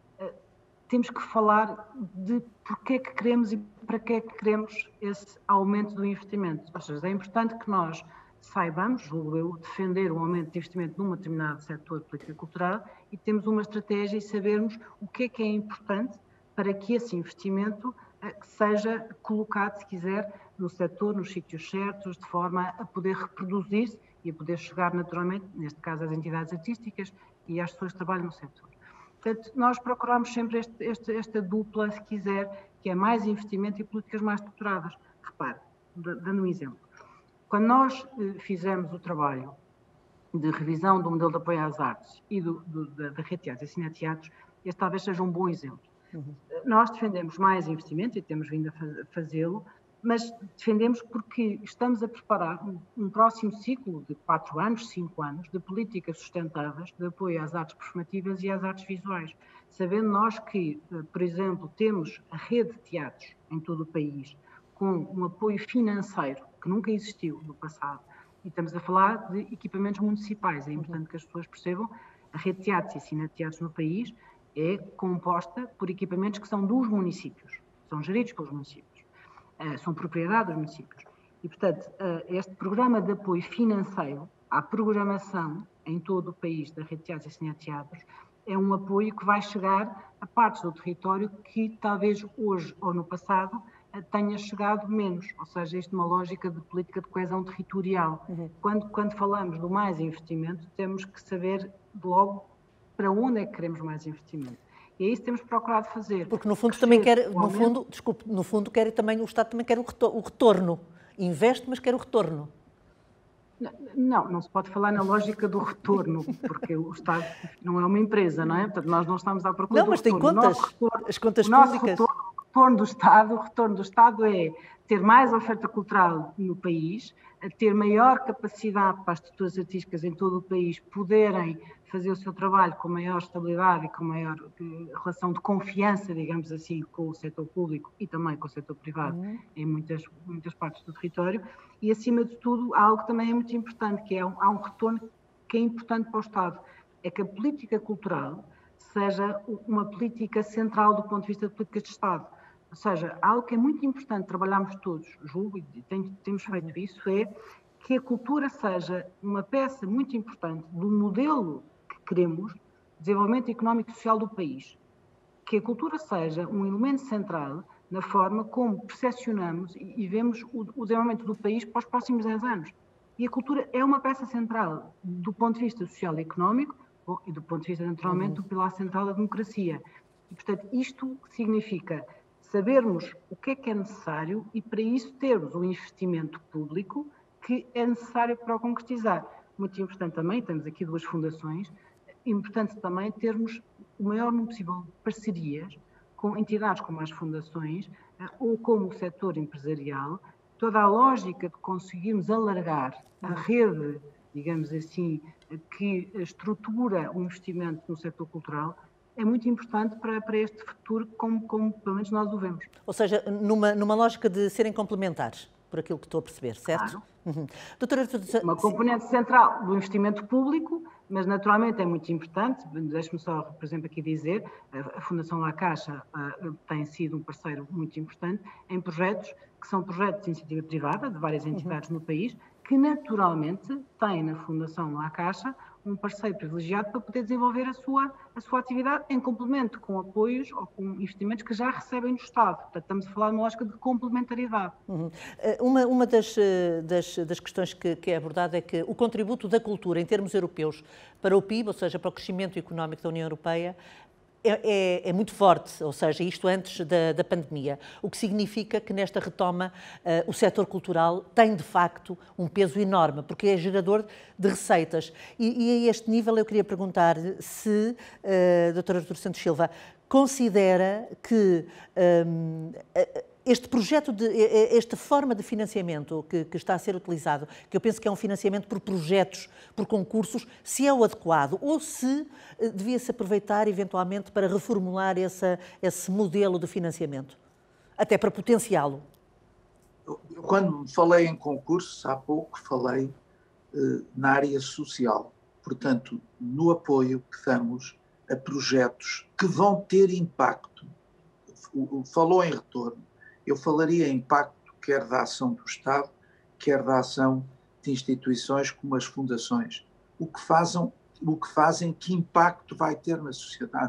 temos que falar de porque é que queremos e para que é que queremos esse aumento do investimento. Ou seja, é importante que nós saibamos, julgo eu, defender o aumento de investimento num determinado setor de política cultural e temos uma estratégia e sabermos o que é importante para que esse investimento seja colocado, se quiser, no setor, nos sítios certos, de forma a poder reproduzir-se e a poder chegar naturalmente, neste caso, às entidades artísticas e às pessoas que trabalham no setor. Portanto, nós procuramos sempre esta dupla, se quiser, que é mais investimento e políticas mais estruturadas. Repare, dando um exemplo. Quando nós fizemos o trabalho de revisão do modelo de apoio às artes e da rede de teatros e cineteatros, este talvez seja um bom exemplo. Nós defendemos mais investimento e temos vindo a fazê-lo, mas defendemos porque estamos a preparar um próximo ciclo de 4 anos, 5 anos, de políticas sustentáveis de apoio às artes performativas e às artes visuais. Sabendo nós que, por exemplo, temos a rede de teatros em todo o país, com um apoio financeiro que nunca existiu no passado, e estamos a falar de equipamentos municipais. É importante que as pessoas percebam, a rede de teatros e cineteatros no país é composta por equipamentos que são dos municípios, são geridos pelos municípios. São propriedade dos municípios. E, portanto, este programa de apoio financeiro à programação em todo o país da rede de teatros e cineteatros é um apoio que vai chegar a partes do território que talvez hoje ou no passado tenha chegado menos, ou seja, isto é uma lógica de política de coesão territorial. Quando falamos do mais investimento, temos que saber logo para onde é que queremos mais investimento. E é isso que temos procurado fazer. Porque no fundo também quer, no fundo quer também, o Estado também quer o retorno. Investe, mas quer o retorno. Não se pode falar na lógica do retorno, porque o Estado não é uma empresa, não é? Portanto, nós não estamos à procura do retorno. Não, mas tem contas, as contas públicas. O retorno do Estado é ter mais oferta cultural no país, ter maior capacidade para as estruturas artísticas em todo o país poderem fazer o seu trabalho com maior estabilidade e com maior relação de confiança, digamos assim, com o setor público e também com o setor privado em muitas partes do território. E, acima de tudo, há algo que também é muito importante, que há um retorno que é importante para o Estado, é que a política cultural seja uma política central do ponto de vista de políticas de Estado. Ou seja, algo que é muito importante trabalharmos todos, julgo, e temos feito isso, é que a cultura seja uma peça muito importante do modelo que queremos desenvolvimento económico e social do país. Que a cultura seja um elemento central na forma como percepcionamos e vemos o desenvolvimento do país para os próximos 10 anos. E a cultura é uma peça central do ponto de vista social e económico e do ponto de vista, naturalmente, do pilar central da democracia. E, portanto, isto significa sabermos o que é necessário e, para isso, termos um investimento público que é necessário para o concretizar. Muito importante também, temos aqui 2 fundações, importante também termos o maior número possível de parcerias com entidades como as fundações ou como o setor empresarial, toda a lógica de conseguirmos alargar a rede, digamos assim, que estrutura o investimento no setor cultural, é muito importante para este futuro, como pelo menos nós o vemos. Ou seja, numa lógica de serem complementares, por aquilo que estou a perceber, certo? Claro. Doutora... Uma componente central do investimento público, mas naturalmente é muito importante, deixe-me só, por exemplo, aqui dizer, a Fundação La Caixa tem sido um parceiro muito importante em projetos que são projetos de iniciativa privada, de várias entidades no país, que naturalmente têm na Fundação La Caixa um parceiro privilegiado para poder desenvolver a sua atividade em complemento com apoios ou com investimentos que já recebem do Estado. Portanto, estamos a falar de uma lógica de complementaridade. Uma das questões que é abordada é que o contributo da cultura em termos europeus para o PIB, ou seja, para o crescimento económico da União Europeia, é muito forte, ou seja, isto antes da pandemia, o que significa que nesta retoma o setor cultural tem de facto um peso enorme, porque é gerador de receitas. E a este nível eu queria perguntar se, doutora Artur Santos Silva, considera que este projeto, esta forma de financiamento que está a ser utilizado, que eu penso que é um financiamento por projetos, por concursos, se é o adequado ou se devia-se aproveitar eventualmente para reformular esse modelo de financiamento, até para potenciá-lo. Quando falei em concursos, há pouco falei na área social, portanto, no apoio que damos a projetos que vão ter impacto. Falou em retorno. Eu falaria em impacto quer da ação do Estado, quer da ação de instituições como as fundações. O que fazem, que impacto vai ter na sociedade?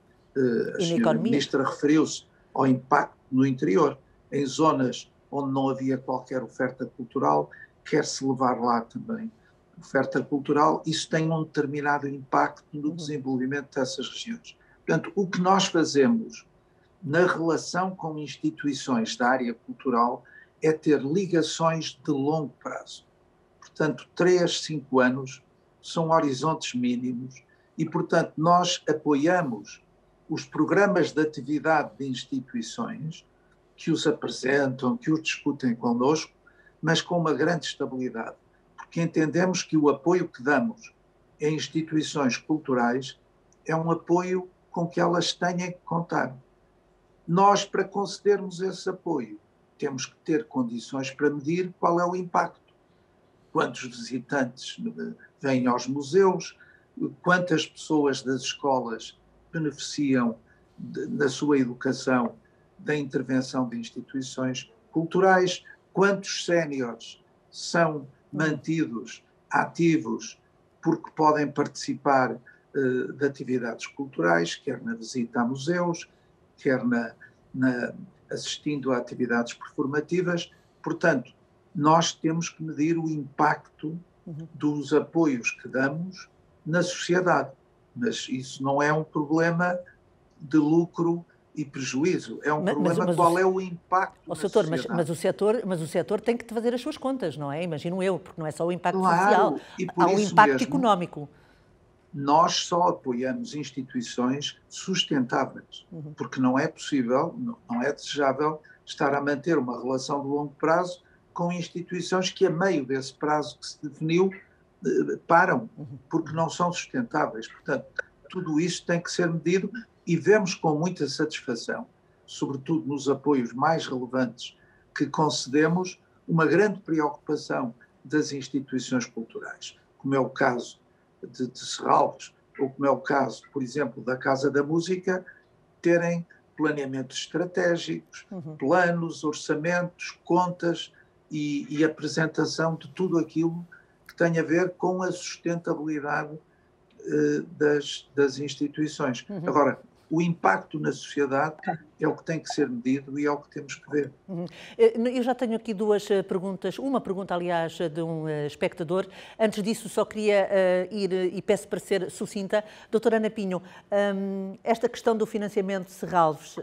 A senhora Ministra referiu-se ao impacto no interior, em zonas onde não havia qualquer oferta cultural, quer-se levar lá também oferta cultural, isso tem um determinado impacto no desenvolvimento dessas regiões. Portanto, o que nós fazemos na relação com instituições da área cultural é ter ligações de longo prazo. Portanto, 3, 5 anos são horizontes mínimos e, portanto, nós apoiamos os programas de atividade de instituições que os apresentam, que os discutem connosco, mas com uma grande estabilidade, porque entendemos que o apoio que damos a instituições culturais é um apoio com que elas têm que contar. Nós, para concedermos esse apoio, temos que ter condições para medir qual é o impacto. Quantos visitantes vêm aos museus, quantas pessoas das escolas beneficiam na sua educação da intervenção de instituições culturais, quantos séniores são mantidos ativos porque podem participar de atividades culturais, quer na visita a museus, quer assistindo a atividades performativas. Portanto, nós temos que medir o impacto dos apoios que damos na sociedade. Mas isso não é um problema de lucro e prejuízo, é um problema de qual é o impacto na sociedade. Mas o setor tem que fazer as suas contas, não é? Imagino eu, porque não é só o impacto social, há um impacto económico. Nós só apoiamos instituições sustentáveis, porque não é possível, não é desejável estar a manter uma relação de longo prazo com instituições que, a meio desse prazo que se definiu, param, porque não são sustentáveis. Portanto, tudo isso tem que ser medido e vemos com muita satisfação, sobretudo nos apoios mais relevantes que concedemos, uma grande preocupação das instituições culturais, como é o caso de Serralves, ou como é o caso, por exemplo, da Casa da Música, terem planeamentos estratégicos, planos, orçamentos, contas e apresentação de tudo aquilo que tem a ver com a sustentabilidade das instituições. Agora, o impacto na sociedade é o que tem que ser medido e é o que temos que ver. Eu já tenho aqui duas perguntas. Uma pergunta, aliás, de um espectador. Antes disso, só queria ir, e peço para ser sucinta. Doutora Ana Pinho, esta questão do financiamento de Serralves,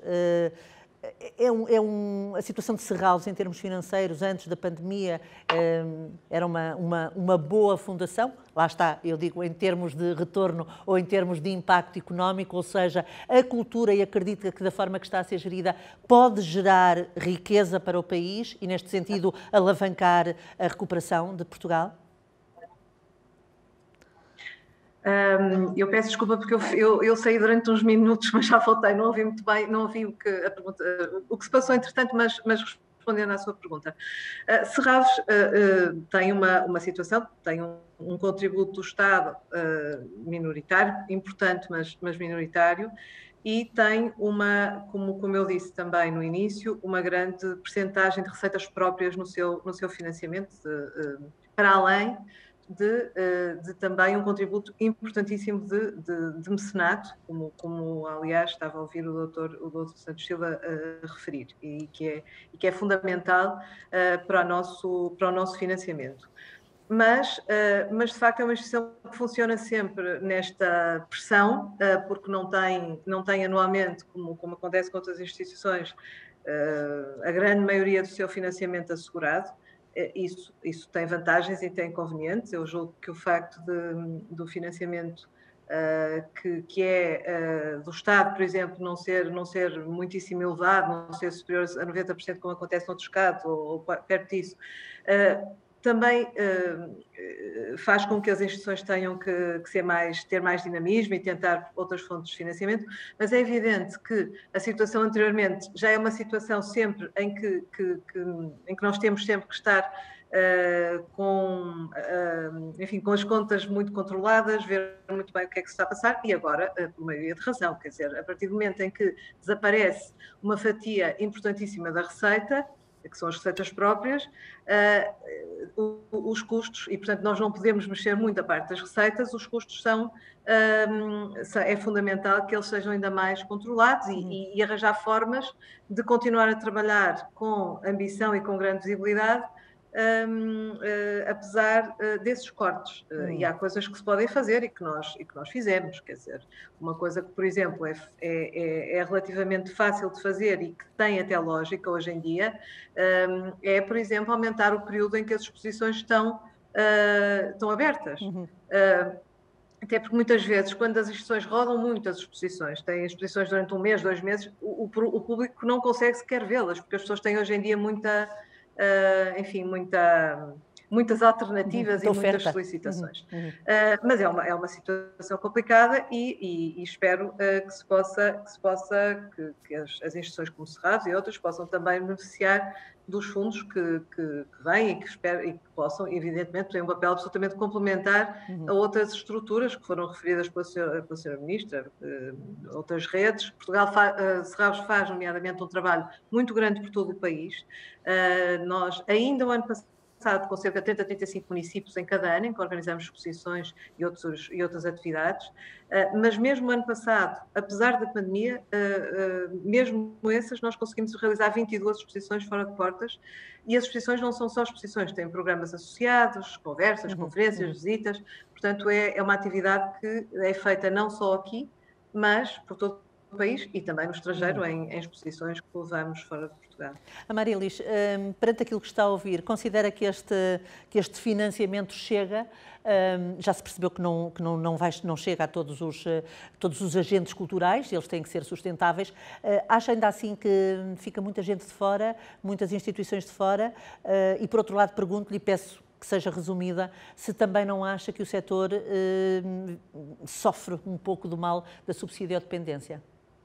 a situação de Serralves em termos financeiros antes da pandemia era uma boa fundação, lá está, eu digo em termos de retorno ou em termos de impacto económico, ou seja, a cultura, e acredito que da forma que está a ser gerida pode gerar riqueza para o país e neste sentido alavancar a recuperação de Portugal? Eu peço desculpa porque eu saí durante uns minutos, mas já voltei, não ouvi muito bem, não ouvi o que se passou entretanto, mas respondendo à sua pergunta. Serralves tem uma situação, tem um contributo do Estado minoritário, importante, mas minoritário, e tem como eu disse também no início, uma grande percentagem de receitas próprias no seu financiamento, para além de também um contributo importantíssimo de mecenato, como aliás estava a ouvir o doutor Santos Silva referir, e que é fundamental para o nosso financiamento. Mas de facto é uma instituição que funciona sempre nesta pressão, porque não tem anualmente, como acontece com outras instituições, a grande maioria do seu financiamento assegurado. Isso tem vantagens e tem inconvenientes. Eu julgo que o facto do financiamento que é do Estado, por exemplo, não ser muitíssimo elevado, não ser superior a 90%, como acontece noutros casos, ou perto disso, também faz com que as instituições tenham que ter mais dinamismo e tentar outras fontes de financiamento, mas é evidente que a situação anteriormente já é uma situação sempre em que nós temos sempre que estar com as contas muito controladas, ver muito bem o que é que se está a passar, e agora, por maioria de razão, quer dizer, a partir do momento em que desaparece uma fatia importantíssima da receita, que são as receitas próprias, os custos, e portanto nós não podemos mexer muito a parte das receitas, os custos é fundamental que eles sejam ainda mais controlados e arranjar formas de continuar a trabalhar com ambição e com grande visibilidade, apesar desses cortes. E há coisas que se podem fazer e que nós fizemos, quer dizer, uma coisa que, por exemplo, é relativamente fácil de fazer e que tem até lógica hoje em dia, é, por exemplo, aumentar o período em que as exposições estão abertas. Até porque muitas vezes, quando as instituições rodam muito as exposições, têm exposições durante um mês, 2 meses, o público não consegue sequer vê-las, porque as pessoas têm hoje em dia muitas alternativas e muitas solicitações. Mas é uma situação complicada e espero que as instituições como Serralves e outras possam também beneficiar dos fundos que vêm e que possam, evidentemente, ter um papel absolutamente complementar a outras estruturas que foram referidas pela senhora Ministra, outras redes. Serralves faz, nomeadamente, um trabalho muito grande por todo o país. Nós, ainda o ano passado, com cerca de 30 a 35 municípios em cada ano, em que organizamos exposições e outras atividades, mas mesmo no ano passado, apesar da pandemia, mesmo essas, nós conseguimos realizar 22 exposições fora de portas, e as exposições não são só exposições, têm programas associados, conversas, conferências, visitas, portanto é uma atividade que é feita não só aqui, mas por todo o país e também no estrangeiro, em exposições que levamos fora de Portugal. Amarilis, perante aquilo que está a ouvir, considera que este financiamento chega? Já se percebeu que não chega a todos os agentes culturais, eles têm que ser sustentáveis. Acha ainda assim que fica muita gente de fora, muitas instituições de fora? E por outro lado, pergunto-lhe e peço que seja resumida, se também não acha que o setor sofre um pouco do mal da subsidiodependência?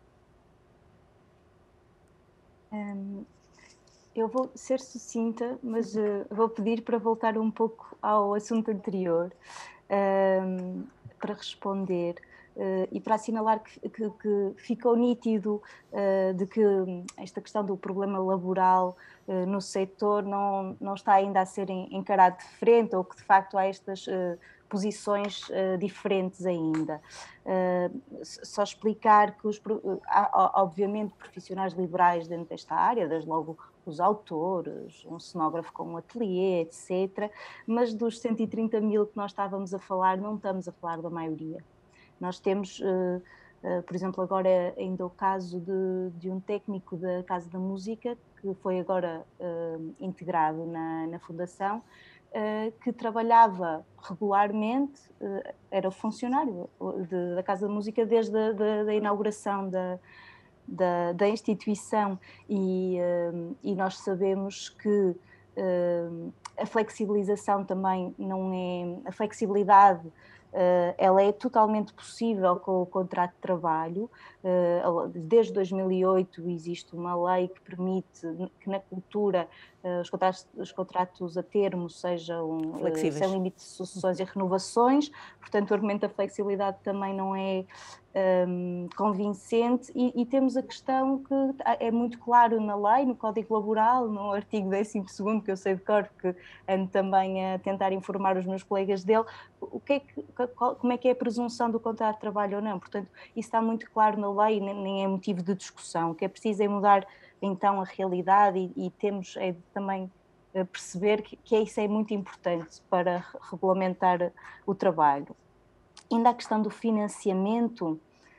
Eu vou ser sucinta, mas vou pedir para voltar um pouco ao assunto anterior para responder, e para assinalar que ficou nítido de que esta questão do problema laboral no setor não está ainda a ser encarado de frente, ou que de facto há estas posições diferentes ainda. Só explicar que há obviamente profissionais liberais dentro desta área, desde logo os autores, um cenógrafo com um ateliê, etc. Mas dos 130 mil que nós estávamos a falar, não estamos a falar da maioria. Nós temos, por exemplo, agora ainda o caso de um técnico da Casa da Música, que foi agora integrado na Fundação, que trabalhava regularmente, era funcionário da Casa da Música desde a inauguração da instituição, e nós sabemos que a flexibilização também não é... A flexibilidade ela é totalmente possível com o contrato de trabalho. Desde 2008 existe uma lei que permite que na cultura os contratos a termo sejam sem limite de sucessões e renovações, portanto o argumento da flexibilidade também não é convincente, e temos a questão que é muito claro na lei, no Código Laboral, no artigo 12º, que eu sei de cor, porque ando também a tentar informar os meus colegas dele, como é que é a presunção do contrato de trabalho ou não. Portanto, isso está muito claro na lei, nem é motivo de discussão. O que é preciso é mudar então a realidade, e temos também perceber que isso é muito importante para regulamentar o trabalho. Ainda a questão do financiamento,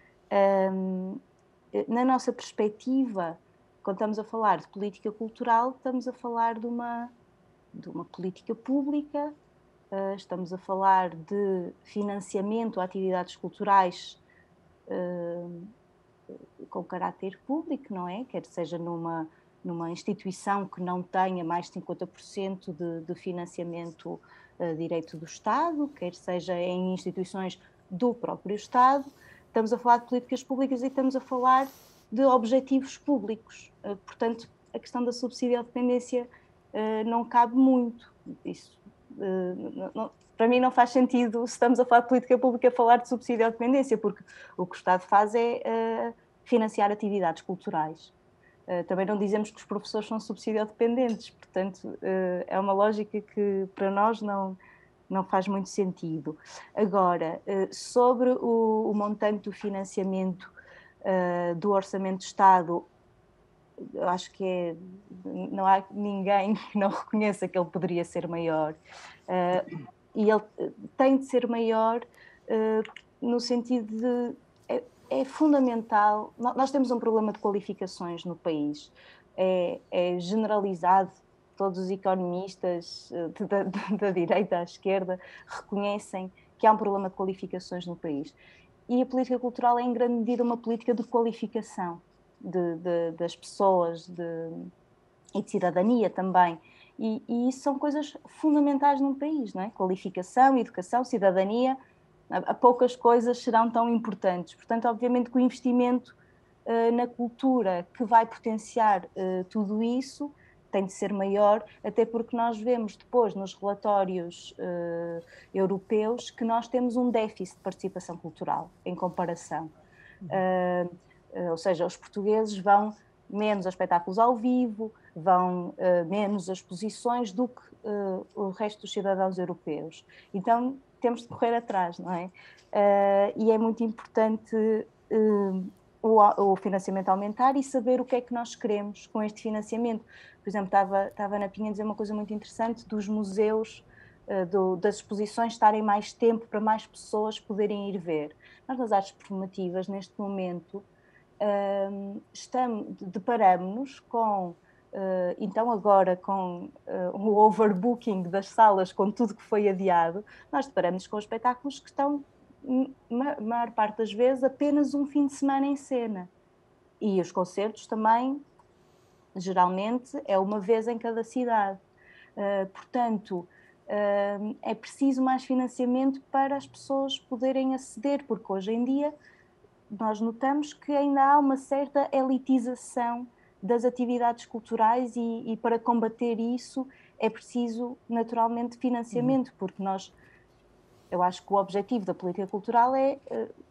na nossa perspectiva, quando estamos a falar de política cultural, estamos a falar de uma política pública, estamos a falar de financiamento a atividades culturais com caráter público, não é? Quer seja numa instituição que não tenha mais de 50% de financiamento direito do Estado, quer seja em instituições do próprio Estado. Estamos a falar de políticas públicas e estamos a falar de objetivos públicos. Portanto, a questão da subsidiodependência não cabe muito. Isso, para mim não faz sentido, se estamos a falar de política pública, falar de subsidiodependência, porque o que o Estado faz é financiar atividades culturais. Também não dizemos que os professores são subsidiodependentes, portanto é uma lógica que para nós não faz muito sentido. Agora, sobre o montante do financiamento do Orçamento de Estado, eu acho que não há ninguém que não reconheça que ele poderia ser maior, e ele tem de ser maior no sentido de... É fundamental. Nós temos um problema de qualificações no país, é generalizado. Todos os economistas da direita à esquerda reconhecem que há um problema de qualificações no país, e a política cultural é em grande medida uma política de qualificação das pessoas e de cidadania também, e isso são coisas fundamentais num país, não é? Qualificação, educação, cidadania. A poucas coisas serão tão importantes. Portanto, obviamente que o investimento na cultura, que vai potenciar tudo isso, tem de ser maior, até porque nós vemos depois nos relatórios europeus que nós temos um déficit de participação cultural em comparação. Ou seja, os portugueses vão menos a espetáculos ao vivo, vão menos a exposições do que o resto dos cidadãos europeus. Então, temos de correr atrás, não é? E é muito importante o financiamento aumentar e saber o que é que nós queremos com este financiamento. Por exemplo, estava na Pinha a dizer uma coisa muito interessante dos museus, das exposições estarem mais tempo para mais pessoas poderem ir ver. Nós, nas artes performativas, neste momento, deparamos-nos com... então agora com o overbooking das salas, com tudo que foi adiado, nós deparamos com espetáculos que estão, maior parte das vezes, apenas um fim de semana em cena. E os concertos também, geralmente, é uma vez em cada cidade. Portanto, é preciso mais financiamento para as pessoas poderem aceder, porque hoje em dia nós notamos que ainda há uma certa elitização das atividades culturais, e para combater isso é preciso naturalmente financiamento, porque eu acho que o objetivo da política cultural é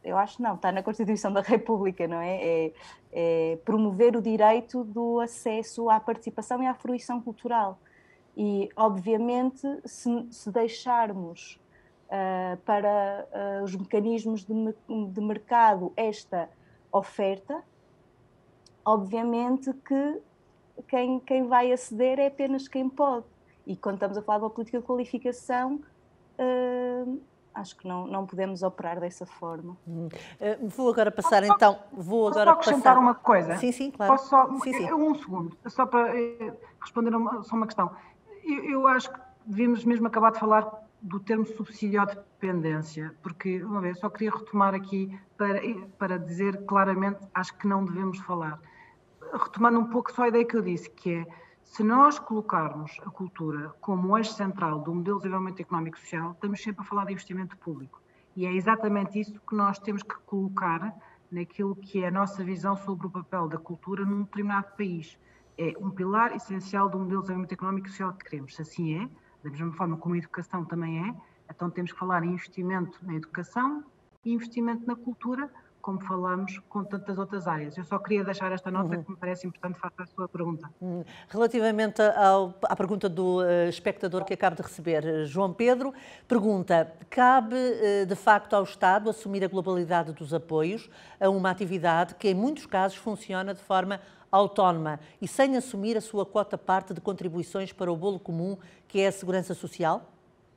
eu acho não, está na Constituição da República, não é? É promover o direito do acesso à participação e à fruição cultural. E, obviamente, se deixarmos para os mecanismos de mercado esta oferta, obviamente que quem vai aceder é apenas quem pode. E quando estamos a falar de uma política de qualificação, acho que não podemos operar dessa forma. Vou agora passar então... Posso só acrescentar uma coisa? Sim, claro. Posso só, sim. Um segundo, só para responder só uma questão. Eu acho que devíamos mesmo acabar de falar do termo subsídio à dependência, porque, uma vez, só queria retomar aqui para dizer claramente, acho que não devemos falar. Retomando um pouco só a ideia que eu disse, que é, se nós colocarmos a cultura como eixo central do modelo de desenvolvimento económico e social, estamos sempre a falar de investimento público. E é exatamente isso que nós temos que colocar naquilo que é a nossa visão sobre o papel da cultura num determinado país. É um pilar essencial do modelo de desenvolvimento económico e social que queremos. Se assim é, da mesma forma como a educação também é, então temos que falar em investimento na educação e investimento na cultura, como falamos com tantas outras áreas. Eu só queria deixar esta nota que me parece importante face à sua pergunta. Relativamente à pergunta do espectador que acabo de receber, João Pedro, pergunta: cabe de facto ao Estado assumir a globalidade dos apoios a uma atividade que em muitos casos funciona de forma autónoma e sem assumir a sua quota-parte de contribuições para o bolo comum, que é a segurança social?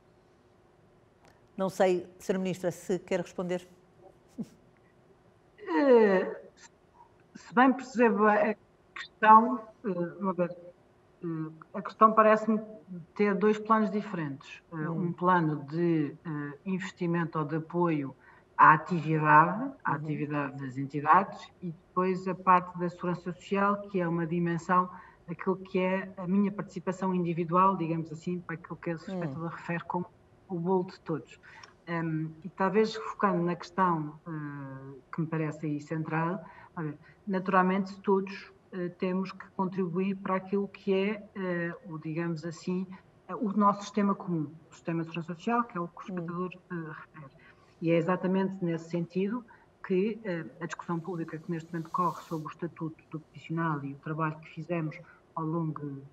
Não sei, Sra. Ministra, se quer responder. Se bem percebo a questão, a questão parece-me ter dois planos diferentes. Um plano de investimento ou de apoio à atividade das entidades, e depois a parte da segurança social, que é uma dimensão daquilo que é a minha participação individual, digamos assim, para aquilo que a espectador refere como o bolo de todos. E talvez focando na questão que me parece aí central, naturalmente todos temos que contribuir para aquilo que é, digamos assim, o nosso sistema comum, o sistema de segurança social, que é o que o espectador refere. E é exatamente nesse sentido que a discussão pública que neste momento corre sobre o estatuto do profissional e o trabalho que fizemos ao longo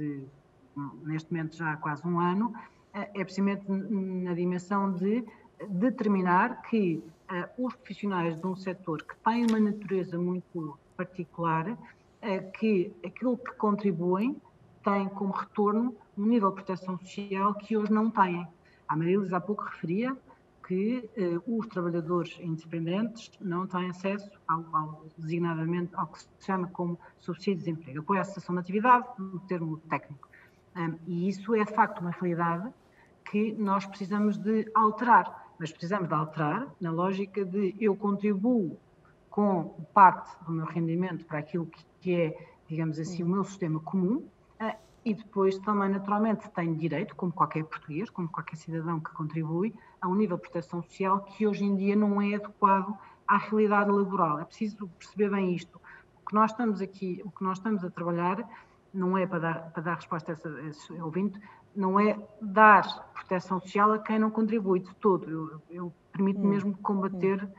neste momento já há quase um ano, é precisamente na dimensão de determinar que os profissionais de um setor que tem uma natureza muito particular, que aquilo que contribuem tem como retorno um nível de proteção social que hoje não têm. A Marilis há pouco referia que os trabalhadores independentes não têm acesso designadamente ao que se chama como subsídio de desemprego, apoio à cessação de atividade, no termo técnico. E isso é de facto uma realidade que nós precisamos de alterar, mas precisamos de alterar na lógica de eu contribuo com parte do meu rendimento para aquilo que é, digamos assim, o meu sistema comum, e depois também naturalmente tenho direito, como qualquer português, como qualquer cidadão que contribui, a um nível de proteção social que hoje em dia não é adequado à realidade laboral. É preciso perceber bem isto. O que nós estamos aqui, o que nós estamos a trabalhar, não é para dar resposta a esse ouvinte, não é dar proteção social a quem não contribui de todo. Eu permito mesmo combater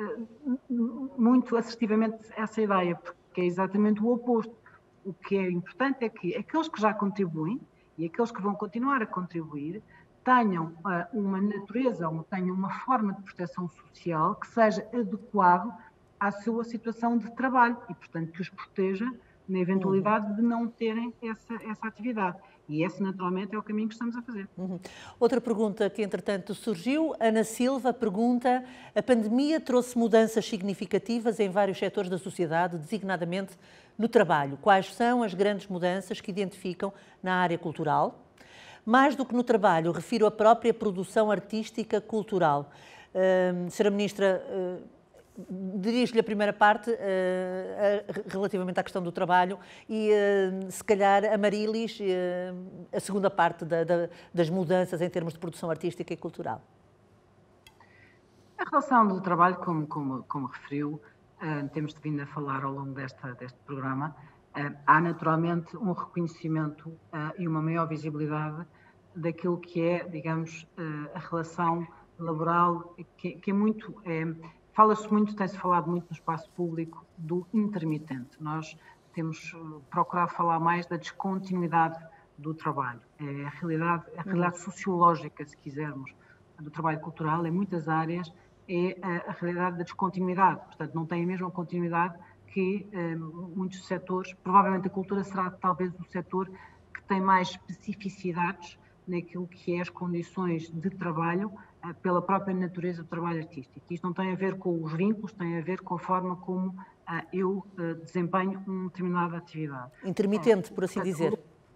muito assertivamente essa ideia, porque é exatamente o oposto. O que é importante é que aqueles que já contribuem e aqueles que vão continuar a contribuir tenham uma natureza, ou tenham uma forma de proteção social que seja adequado à sua situação de trabalho e, portanto, que os proteja na eventualidade de não terem essa atividade. E esse, naturalmente, é o caminho que estamos a fazer. Outra pergunta que, entretanto, surgiu. Ana Silva pergunta: a pandemia trouxe mudanças significativas em vários setores da sociedade, designadamente no trabalho. Quais são as grandes mudanças que identificam na área cultural? Mais do que no trabalho, refiro a própria produção artística cultural. Sra. Ministra, dirijo-lhe a primeira parte relativamente à questão do trabalho e, se calhar, a Marilis a segunda parte das mudanças em termos de produção artística e cultural. A relação do trabalho, como referiu, temos vindo a falar ao longo deste programa, há naturalmente um reconhecimento e uma maior visibilidade daquilo que é, digamos, a relação laboral, que é muito... Fala-se muito, tem-se falado muito no espaço público do intermitente. Nós temos procurado falar mais da descontinuidade do trabalho. É a realidade sociológica, se quisermos, do trabalho cultural, em muitas áreas, é a realidade da descontinuidade. Portanto, não tem a mesma continuidade que muitos setores. Provavelmente a cultura será talvez o setor que tem mais especificidades naquilo que é as condições de trabalho pela própria natureza do trabalho artístico. Isto não tem a ver com os vínculos, tem a ver com a forma como eu desempenho uma determinada atividade. Intermitente, por assim dizer.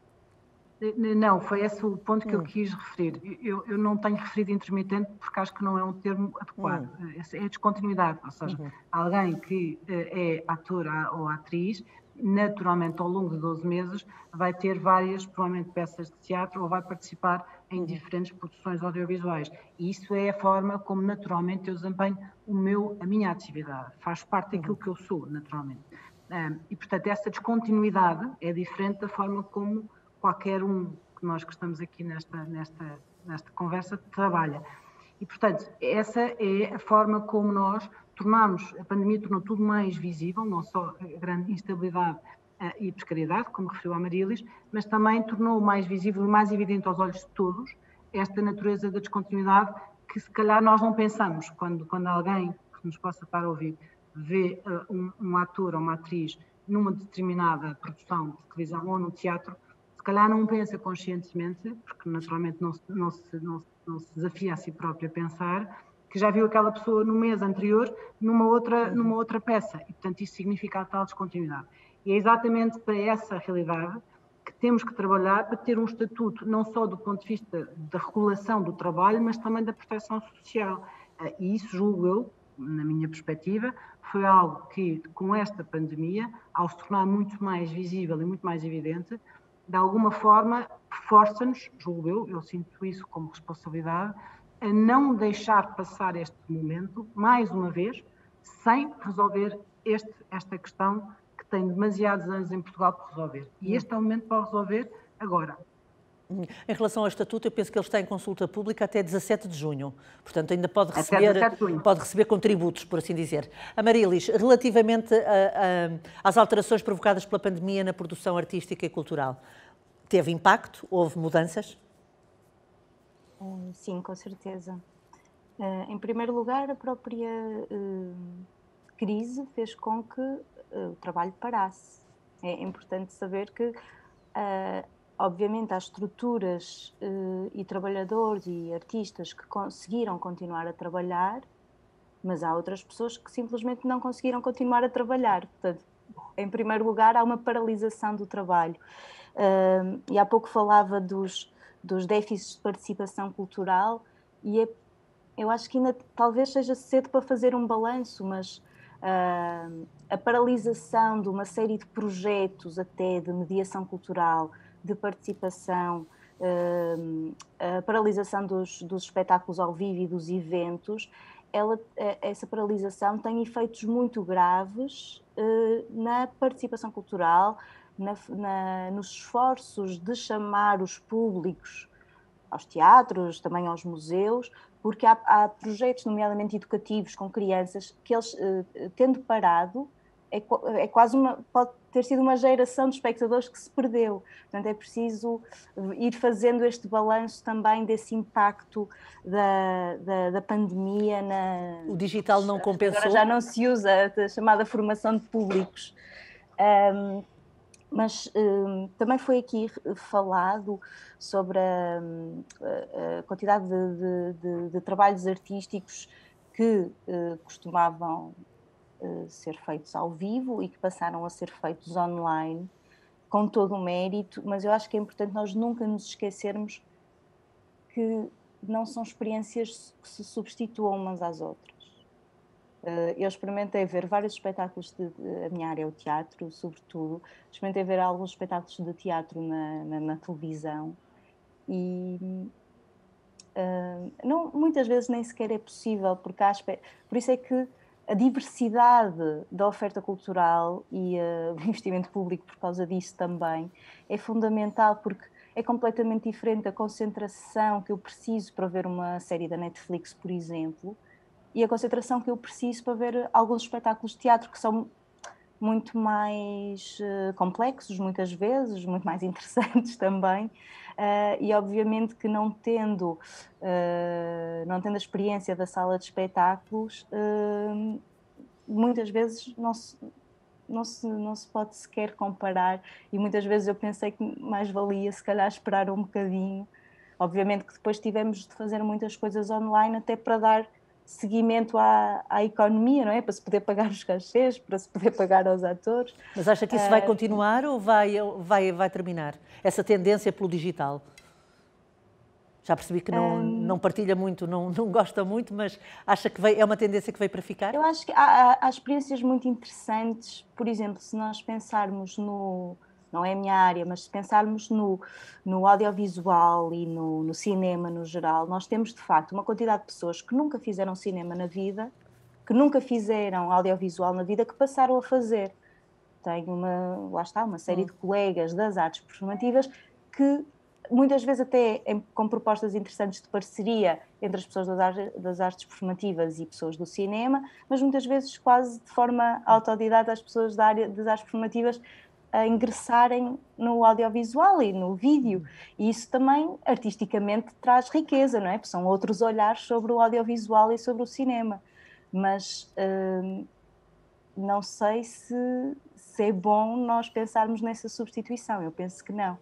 Não, foi esse o ponto que eu quis referir. Eu não tenho referido intermitente porque acho que não é um termo adequado. É descontinuidade, ou seja, alguém que é ator ou atriz, naturalmente ao longo de 12 meses vai ter várias, provavelmente, peças de teatro ou vai participar em diferentes produções audiovisuais. E isso é a forma como naturalmente eu desempenho a minha atividade. Faz parte daquilo que eu sou, naturalmente. E, portanto, essa descontinuidade é diferente da forma como qualquer um que nós que estamos aqui nesta conversa trabalha. E, portanto, essa é a forma como nós a pandemia tornou tudo mais visível, não só a grande instabilidade e precariedade, como referiu a Marilis, mas também tornou mais visível e mais evidente aos olhos de todos esta natureza da descontinuidade que se calhar nós não pensamos quando alguém que nos possa estar a ouvir vê um ator ou uma atriz numa determinada produção de televisão ou no teatro, se calhar não pensa conscientemente, porque naturalmente não se desafia a si próprio a pensar, que já viu aquela pessoa no mês anterior numa outra peça, e portanto isso significa a tal descontinuidade. E é exatamente para essa realidade que temos que trabalhar para ter um estatuto não só do ponto de vista da regulação do trabalho, mas também da proteção social. E isso, julgo eu, na minha perspectiva, foi algo que, com esta pandemia, ao se tornar muito mais visível e muito mais evidente, de alguma forma força-nos, julgo eu sinto isso como responsabilidade, a não deixar passar este momento, mais uma vez, sem resolver esta questão que tem demasiados anos em Portugal para resolver. E este é o momento para resolver agora. Em relação ao estatuto, eu penso que ele está em consulta pública até 17 de junho. Portanto, ainda pode receber contributos, por assim dizer. Amarilis, relativamente às alterações provocadas pela pandemia na produção artística e cultural, teve impacto? Houve mudanças? Sim, com certeza. Em primeiro lugar, a própria crise fez com que o trabalho parasse. É importante saber que obviamente há estruturas e trabalhadores e artistas que conseguiram continuar a trabalhar, mas há outras pessoas que simplesmente não conseguiram continuar a trabalhar. Portanto, em primeiro lugar, há uma paralisação do trabalho. E há pouco falava dos déficits de participação cultural e eu acho que ainda talvez seja cedo para fazer um balanço, mas a paralisação de uma série de projetos até de mediação cultural, de participação, a paralisação dos espetáculos ao vivo e dos eventos, essa paralisação tem efeitos muito graves na participação cultural, nos esforços de chamar os públicos aos teatros, também aos museus, porque há projetos, nomeadamente educativos, com crianças, que eles, tendo parado, é quase pode ter sido uma geração de espectadores que se perdeu. Portanto, é preciso ir fazendo este balanço também desse impacto da pandemia. O digital não compensou? Agora já não se usa a chamada formação de públicos. Mas também foi aqui falado sobre a quantidade de trabalhos artísticos que costumavam ser feitos ao vivo e que passaram a ser feitos online, com todo o mérito, mas eu acho que é importante nós nunca nos esquecermos que não são experiências que se substituam umas às outras. Eu experimentei ver vários espetáculos, a minha área é o teatro, sobretudo, experimentei ver alguns espetáculos de teatro na televisão e muitas vezes nem sequer é possível, porque por isso é que a diversidade da oferta cultural e o investimento público por causa disso também é fundamental, porque é completamente diferente a concentração que eu preciso para ver uma série da Netflix, por exemplo, e a concentração que eu preciso para ver alguns espetáculos de teatro que são muito mais complexos, muitas vezes, muito mais interessantes também, e obviamente que não tendo a experiência da sala de espetáculos, muitas vezes não se pode sequer comparar, e muitas vezes eu pensei que mais valia se calhar esperar um bocadinho. Obviamente que depois tivemos de fazer muitas coisas online até para dar seguimento à economia, não é? Para se poder pagar os cachês, para se poder pagar aos atores. Mas acha que isso vai continuar ou vai terminar? Essa tendência pelo digital? Já percebi que não partilha muito, não gosta muito, mas acha que é uma tendência que veio para ficar? Eu acho que há experiências muito interessantes. Por exemplo, se nós pensarmos não é a minha área, mas se pensarmos no audiovisual e no cinema no geral, nós temos de facto uma quantidade de pessoas que nunca fizeram cinema na vida, que nunca fizeram audiovisual na vida, que passaram a fazer. Tenho uma série de colegas das artes performativas que muitas vezes até com propostas interessantes de parceria entre as pessoas das artes performativas e pessoas do cinema, mas muitas vezes quase de forma autodidata as pessoas da área das artes performativas a ingressarem no audiovisual e no vídeo, e isso também artisticamente traz riqueza, não é? Porque são outros olhares sobre o audiovisual e sobre o cinema, mas não sei se é bom nós pensarmos nessa substituição. Eu penso que não.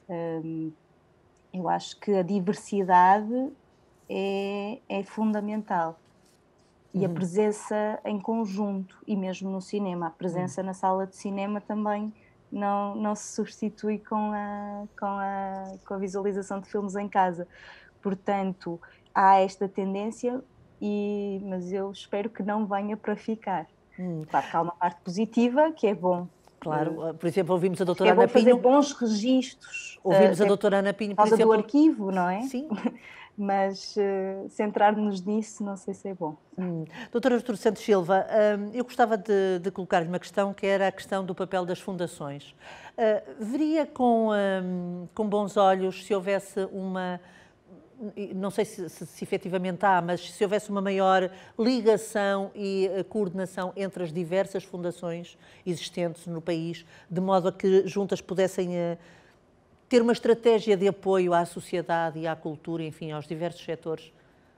Eu acho que a diversidade é fundamental. E a presença em conjunto, e mesmo no cinema, a presença na sala de cinema também não se substitui com a visualização de filmes em casa. Portanto, há esta tendência, mas eu espero que não venha para ficar. Claro que há uma parte positiva, que é bom. Claro, por exemplo, ouvimos a doutora Ana Pinho... fazer bons registros. Ouvimos a doutora Ana Pinho, por causa do arquivo, não é? Sim. Mas centrar-nos nisso não sei se é bom. Doutora Artur Santos Silva, eu gostava de colocar-lhe uma questão, que era a questão do papel das fundações. Veria com bons olhos se houvesse uma... Não sei se efetivamente há, mas se houvesse uma maior ligação e coordenação entre as diversas fundações existentes no país, de modo a que juntas pudessem ter uma estratégia de apoio à sociedade e à cultura, enfim, aos diversos setores.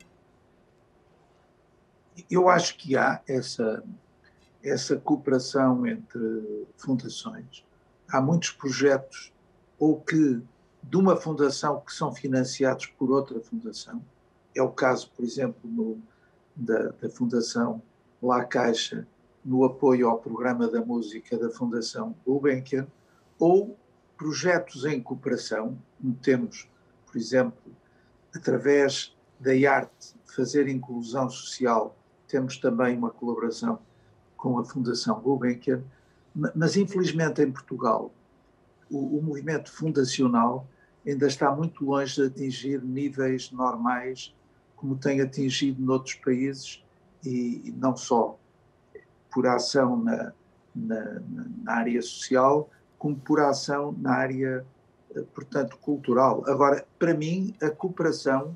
Eu acho que há essa cooperação entre fundações. Há muitos projetos ou que de uma fundação que são financiados por outra fundação. É o caso, por exemplo, da Fundação La Caixa, no apoio ao programa da música da Fundação Gulbenkian, ou projetos em cooperação, como temos, por exemplo, através da arte, fazer inclusão social, temos também uma colaboração com a Fundação Gulbenkian, mas infelizmente em Portugal o movimento fundacional ainda está muito longe de atingir níveis normais como tem atingido noutros países, e não só por ação na área social, como por ação na área, portanto, cultural. Agora, para mim, a cooperação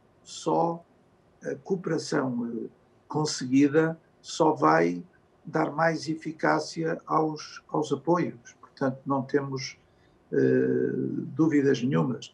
conseguida só vai dar mais eficácia aos apoios. Portanto, não temos dúvidas nenhumas.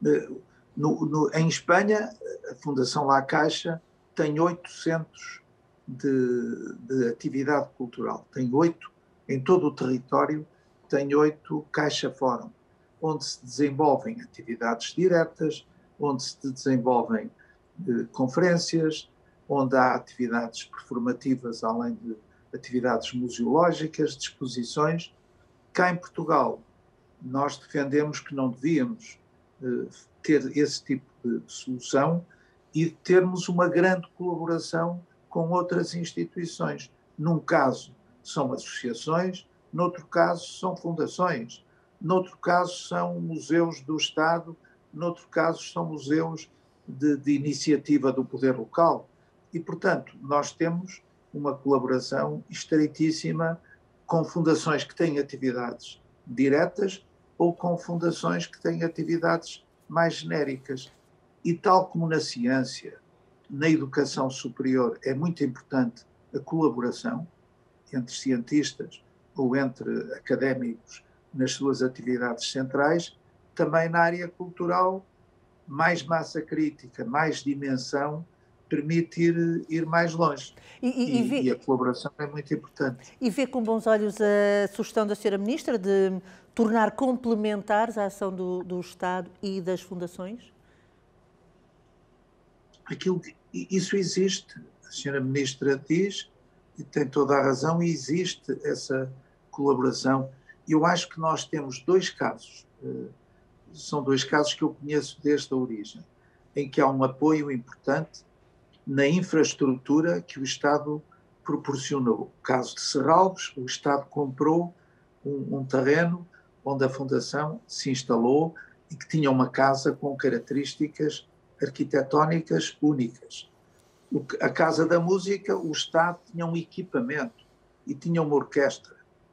Em Espanha, a Fundação La Caixa tem 8 centros de atividade cultural. Tem 8 em todo o território, tem 8 Caixa Fórum, onde se desenvolvem atividades diretas, onde se desenvolvem conferências, onde há atividades performativas, além de atividades museológicas, de exposições. Cá em Portugal, nós defendemos que não devíamos ter esse tipo de solução e termos uma grande colaboração com outras instituições. Num caso são associações, noutro caso são fundações, noutro caso são museus do Estado, noutro caso são museus de iniciativa do poder local. E, portanto, nós temos uma colaboração estreitíssima com fundações que têm atividades diretas ou com fundações que têm atividades mais genéricas. E tal como na ciência, na educação superior é muito importante a colaboração entre cientistas ou entre académicos nas suas atividades centrais. Também na área cultural, mais massa crítica, mais dimensão, permite ir mais longe. E a colaboração é muito importante. E vê com bons olhos a sugestão da Sra. Ministra de tornar complementares a ação do Estado e das fundações? Isso existe. A Sra. Ministra diz, e tem toda a razão, e existe essa colaboração. Eu acho que nós temos dois casos, são dois casos que eu conheço desde a origem, em que há um apoio importante na infraestrutura que o Estado proporcionou. O caso de Serralves, o Estado comprou um terreno onde a Fundação se instalou e que tinha uma casa com características arquitetónicas únicas. A Casa da Música, o Estado tinha um equipamento e tinha uma orquestra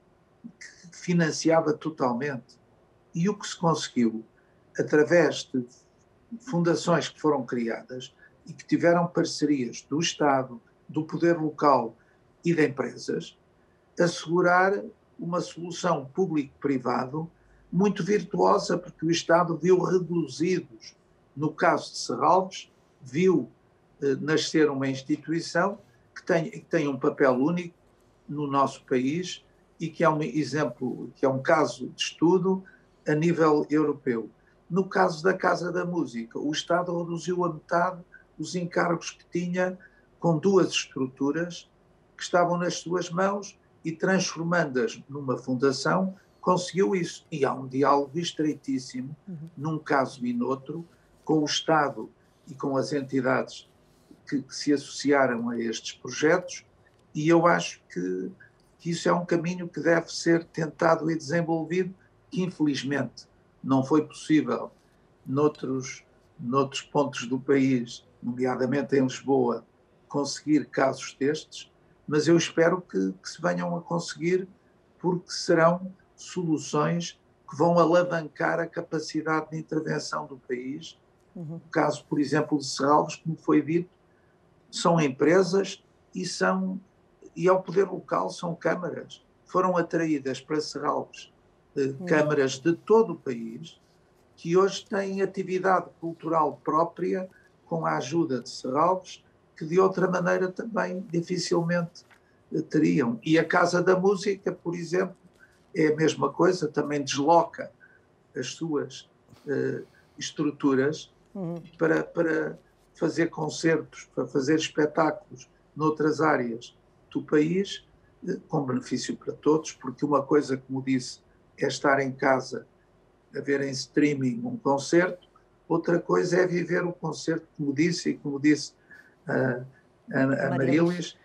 que financiava totalmente. E o que se conseguiu, através de fundações que foram criadas e que tiveram parcerias do Estado, do poder local e de empresas, assegurar uma solução público-privado muito virtuosa, porque o Estado viu reduzidos, no caso de Serralves, viu nascer uma instituição que tem um papel único no nosso país e que é um exemplo, que é um caso de estudo a nível europeu. No caso da Casa da Música, o Estado reduziu a metade os encargos que tinha com duas estruturas que estavam nas suas mãos e, transformando-as numa fundação, conseguiu isso. E há um diálogo estreitíssimo, num caso e noutro, com o Estado e com as entidades que se associaram a estes projetos, e eu acho que isso é um caminho que deve ser tentado e desenvolvido, que infelizmente não foi possível noutros pontos do país, nomeadamente em Lisboa, conseguir casos destes, mas eu espero que se venham a conseguir, porque serão soluções que vão alavancar a capacidade de intervenção do país. O caso, por exemplo, de Serralves, como foi dito, são empresas e ao poder local são câmaras. Foram atraídas para Serralves câmaras de todo o país, que hoje têm atividade cultural própria com a ajuda de Serralves, que de outra maneira também dificilmente teriam. E a Casa da Música, por exemplo, é a mesma coisa, também desloca as suas estruturas para fazer concertos, para fazer espetáculos noutras áreas do país, com benefício para todos, porque uma coisa, como disse, é estar em casa a ver em streaming um concerto, outra coisa é viver o concerto, como disse, e como disse a Marilis,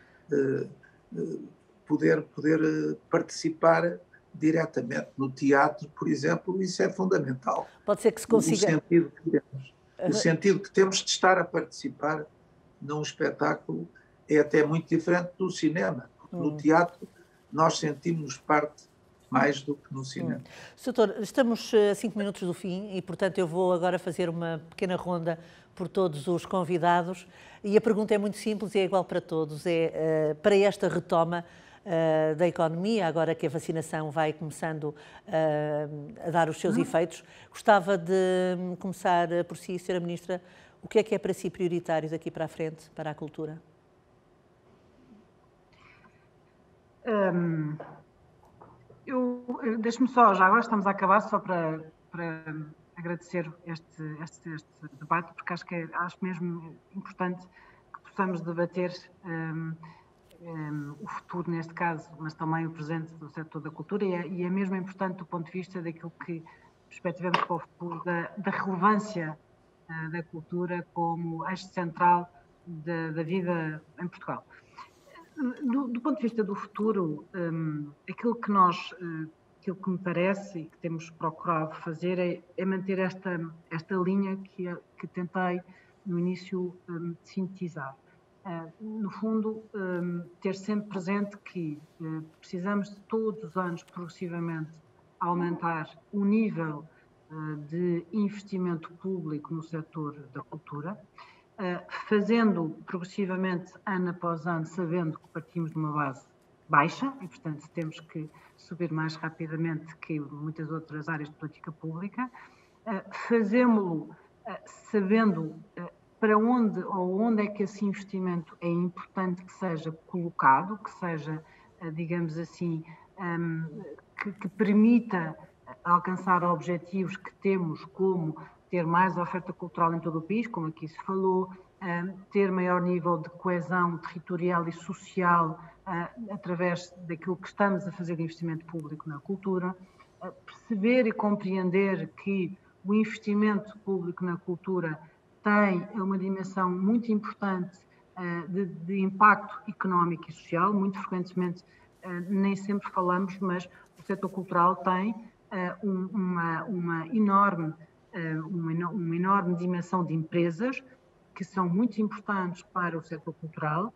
poder participar diretamente no teatro, por exemplo, isso é fundamental. Pode ser que se consiga... O sentido que temos de estar a participar num espetáculo é até muito diferente do cinema, porque no teatro nós sentimos parte mais do que no cinema. Doutor, estamos a 5 minutos do fim e, portanto, eu vou agora fazer uma pequena ronda por todos os convidados e a pergunta é muito simples e é igual para todos. É para esta retoma da economia, agora que a vacinação vai começando a dar os seus efeitos, gostava de começar por si, Sra. Ministra, o que é para si prioritário daqui para a frente, para a cultura? Deixe-me só, já agora estamos a acabar, só para agradecer este debate, porque acho mesmo importante que possamos debater o futuro, neste caso, mas também o presente do setor da cultura, e é mesmo importante do ponto de vista daquilo que perspectivamos para o futuro, da relevância da cultura como eixo central da vida em Portugal. Do ponto de vista do futuro, aquilo que me parece e que temos procurado fazer é manter esta linha que tentei no início sintetizar. No fundo, ter sempre presente que precisamos de todos os anos progressivamente aumentar o nível de investimento público no setor da cultura, fazendo progressivamente, ano após ano, sabendo que partimos de uma base baixa e, portanto, temos que subir mais rapidamente que muitas outras áreas de política pública. Fazemos-lo sabendo para onde ou onde é que esse investimento é importante que seja colocado, que seja, digamos assim, que permita alcançar objetivos que temos, como ter mais oferta cultural em todo o país, como aqui se falou, ter maior nível de coesão territorial e social através daquilo que estamos a fazer de investimento público na cultura, perceber e compreender que o investimento público na cultura tem uma dimensão muito importante de impacto económico e social. Muito frequentemente nem sempre falamos, mas o setor cultural tem uma enorme dimensão de empresas que são muito importantes para o setor cultural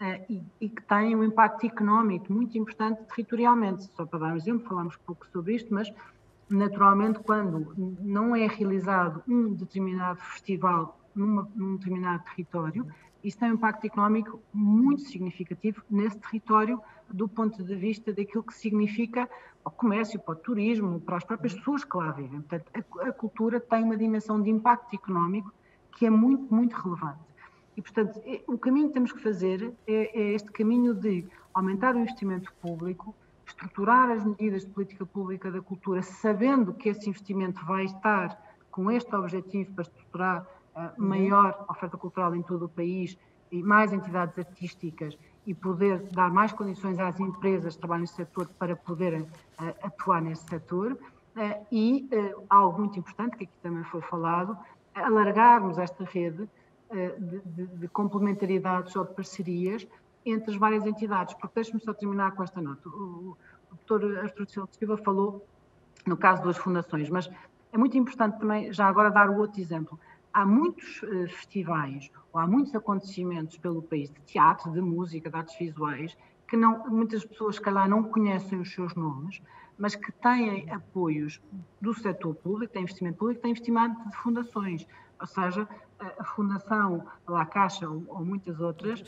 e que têm um impacto económico muito importante territorialmente. Só para dar um exemplo, falamos pouco sobre isto, mas naturalmente quando não é realizado um determinado festival num determinado território, isso tem um impacto económico muito significativo nesse território do ponto de vista daquilo que significa para o comércio, para o turismo, para as próprias pessoas que lá vivem. Portanto, a cultura tem uma dimensão de impacto económico que é muito, muito relevante. E, portanto, o caminho que temos que fazer é este caminho de aumentar o investimento público, estruturar as medidas de política pública da cultura, sabendo que esse investimento vai estar com este objetivo para estruturar maior oferta cultural em todo o país e mais entidades artísticas e poder dar mais condições às empresas que trabalham nesse setor para poderem atuar nesse setor. E algo muito importante, que aqui também foi falado, alargarmos esta rede de complementaridades ou de parcerias entre as várias entidades, porque deixe-me só terminar com esta nota. O Dr. Artur Silva falou no caso das fundações, mas é muito importante também, já agora, dar o outro exemplo. Há muitos festivais, ou há muitos acontecimentos pelo país de teatro, de música, de artes visuais, que muitas pessoas, se calhar, não conhecem os seus nomes, mas que têm apoios do setor público, têm investimento público, têm investimento de fundações. Ou seja, a Fundação La Caixa ou muitas outras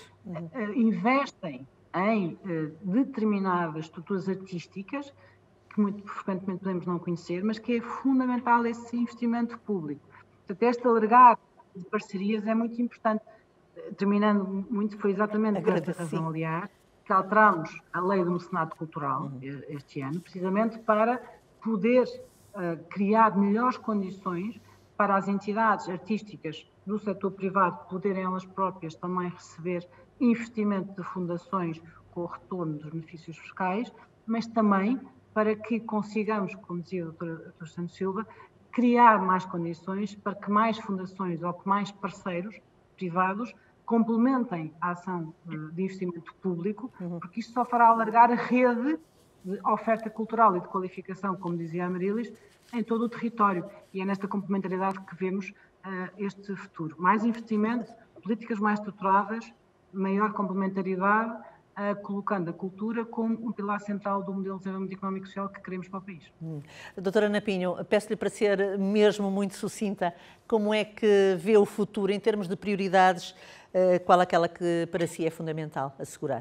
investem em determinadas estruturas artísticas que muito frequentemente podemos não conhecer, mas que é fundamental esse investimento público. Portanto, este alargar de parcerias é muito importante. Terminando muito, foi exatamente por esta razão, aliás, que alterámos a lei do mecenato cultural este ano, precisamente para poder criar melhores condições para as entidades artísticas do setor privado poderem elas próprias também receber investimento de fundações com o retorno dos benefícios fiscais, mas também para que consigamos, como dizia o Dr. Santos Silva, criar mais condições para que mais fundações ou que mais parceiros privados complementem a ação de investimento público, porque isto só fará alargar a rede de oferta cultural e de qualificação, como dizia a Marilis, em todo o território. E é nesta complementariedade que vemos este futuro. Mais investimento, políticas mais estruturadas, maior complementariedade, colocando a cultura como um pilar central do modelo de desenvolvimento económico e social que queremos para o país. Doutora Ana Pinho, peço-lhe para ser mesmo muito sucinta, como é que vê o futuro em termos de prioridades, qual aquela que para si é fundamental assegurar?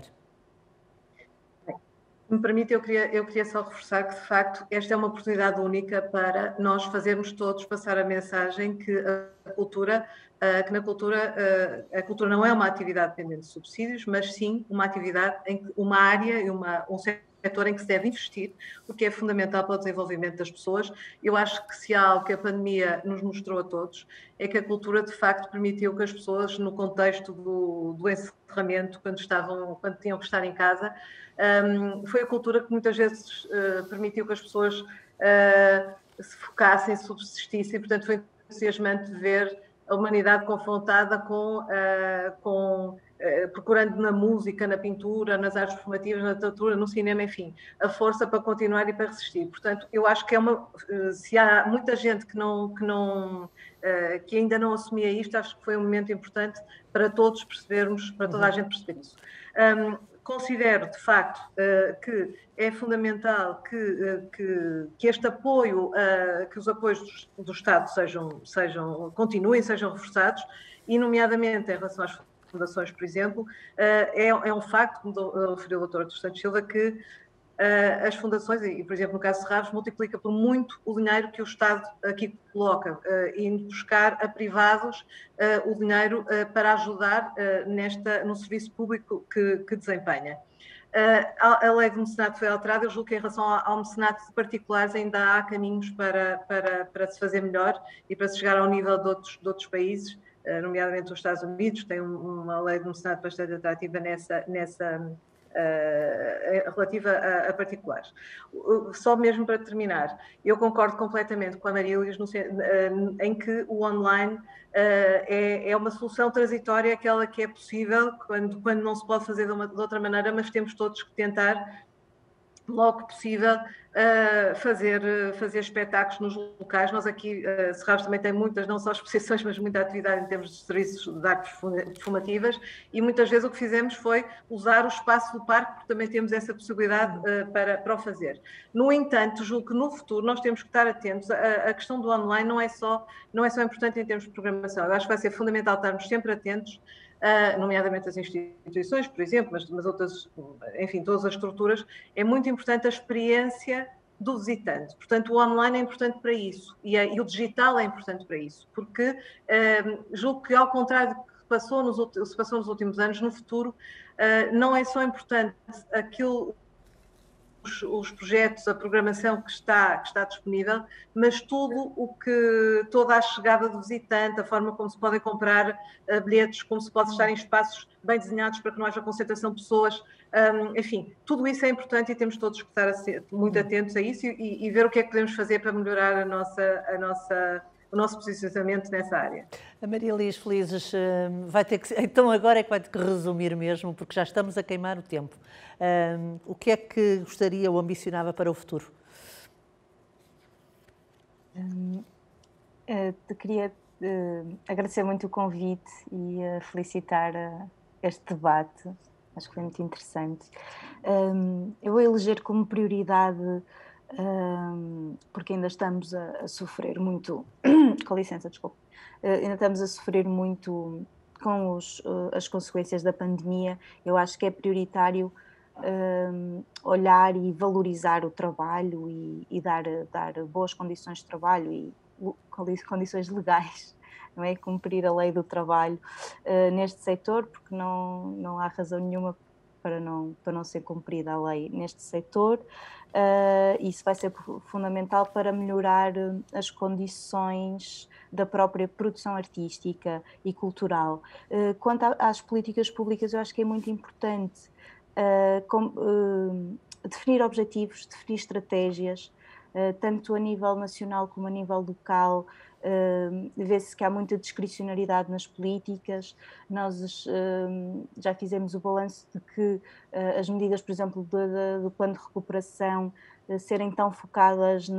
Se me permite, eu queria só reforçar que, de facto, esta é uma oportunidade única para nós fazermos todos passar a mensagem que a cultura não é uma atividade dependente de subsídios, mas sim uma atividade, uma área e um setor em que se deve investir, porque é fundamental para o desenvolvimento das pessoas. Eu acho que se há algo que a pandemia nos mostrou a todos, é que a cultura, de facto, permitiu que as pessoas, no contexto do encerramento, quando tinham que estar em casa, foi a cultura que muitas vezes permitiu que as pessoas se focassem, subsistissem, portanto foi entusiasmante ver a humanidade confrontada procurando na música, na pintura, nas artes performativas, na literatura, no cinema, enfim, a força para continuar e para resistir. Portanto, eu acho que se há muita gente que ainda não assumia isto, acho que foi um momento importante para todos percebermos, para toda a gente perceber isso. considero, de facto, que é fundamental que este apoio, que os apoios do Estado continuem, sejam reforçados, e, nomeadamente, em relação às fundações, por exemplo, é um facto, como referiu o Dr. dos Santos Silva, que as fundações, e por exemplo no caso de Serralves, multiplica por muito o dinheiro que o Estado aqui coloca, indo buscar a privados o dinheiro para ajudar no serviço público que desempenha. A lei do mecenato foi alterada, eu julgo que em relação ao mecenato de particulares ainda há caminhos para se fazer melhor e para se chegar ao nível de outros países, nomeadamente os Estados Unidos, tem uma lei do mecenato bastante atrativa relativa a particulares. Só mesmo para terminar, eu concordo completamente com a Marília em que o online é uma solução transitória, aquela que é possível quando não se pode fazer de outra maneira, mas temos todos que tentar, logo que possível, fazer espetáculos nos locais. Nós aqui, Serralves também tem muitas, não só exposições, mas muita atividade em termos de serviços de artes performativas, e muitas vezes o que fizemos foi usar o espaço do parque, porque também temos essa possibilidade para o fazer. No entanto, julgo que no futuro nós temos que estar atentos. A questão do online não é só importante em termos de programação. Eu acho que vai ser fundamental estarmos sempre atentos, nomeadamente as instituições, por exemplo, mas outras, enfim, todas as estruturas. É muito importante a experiência do visitante. Portanto, o online é importante para isso e o digital é importante para isso, porque julgo que, ao contrário do que se passou nos últimos anos, no futuro não é só importante os projetos, a programação que está disponível, mas toda a chegada do visitante, a forma como se podem comprar bilhetes, como se pode estar em espaços bem desenhados para que não haja concentração de pessoas, enfim, tudo isso é importante e temos todos que estar muito atentos a isso e ver o que é que podemos fazer para melhorar o nosso posicionamento nessa área. A Maria Liz Felizes vai ter que... Então agora é que vai ter que resumir mesmo, porque já estamos a queimar o tempo. O que é que gostaria ou ambicionava para o futuro? Queria agradecer muito o convite e felicitar este debate. Acho que foi muito interessante. Eu vou eleger como prioridade, porque ainda estamos a sofrer muito, com licença, desculpa, ainda estamos a sofrer muito com as consequências da pandemia. Eu acho que é prioritário olhar e valorizar o trabalho e dar boas condições de trabalho e condições legais, não é? Cumprir a lei do trabalho neste setor, porque não há razão nenhuma para não ser cumprida a lei neste setor. Isso vai ser fundamental para melhorar as condições da própria produção artística e cultural. Quanto às políticas públicas, eu acho que é muito importante definir objetivos, definir estratégias, tanto a nível nacional como a nível local. Vê-se que há muita discricionariedade nas políticas. Nós já fizemos o balanço de que as medidas, por exemplo, do plano de recuperação serem tão focadas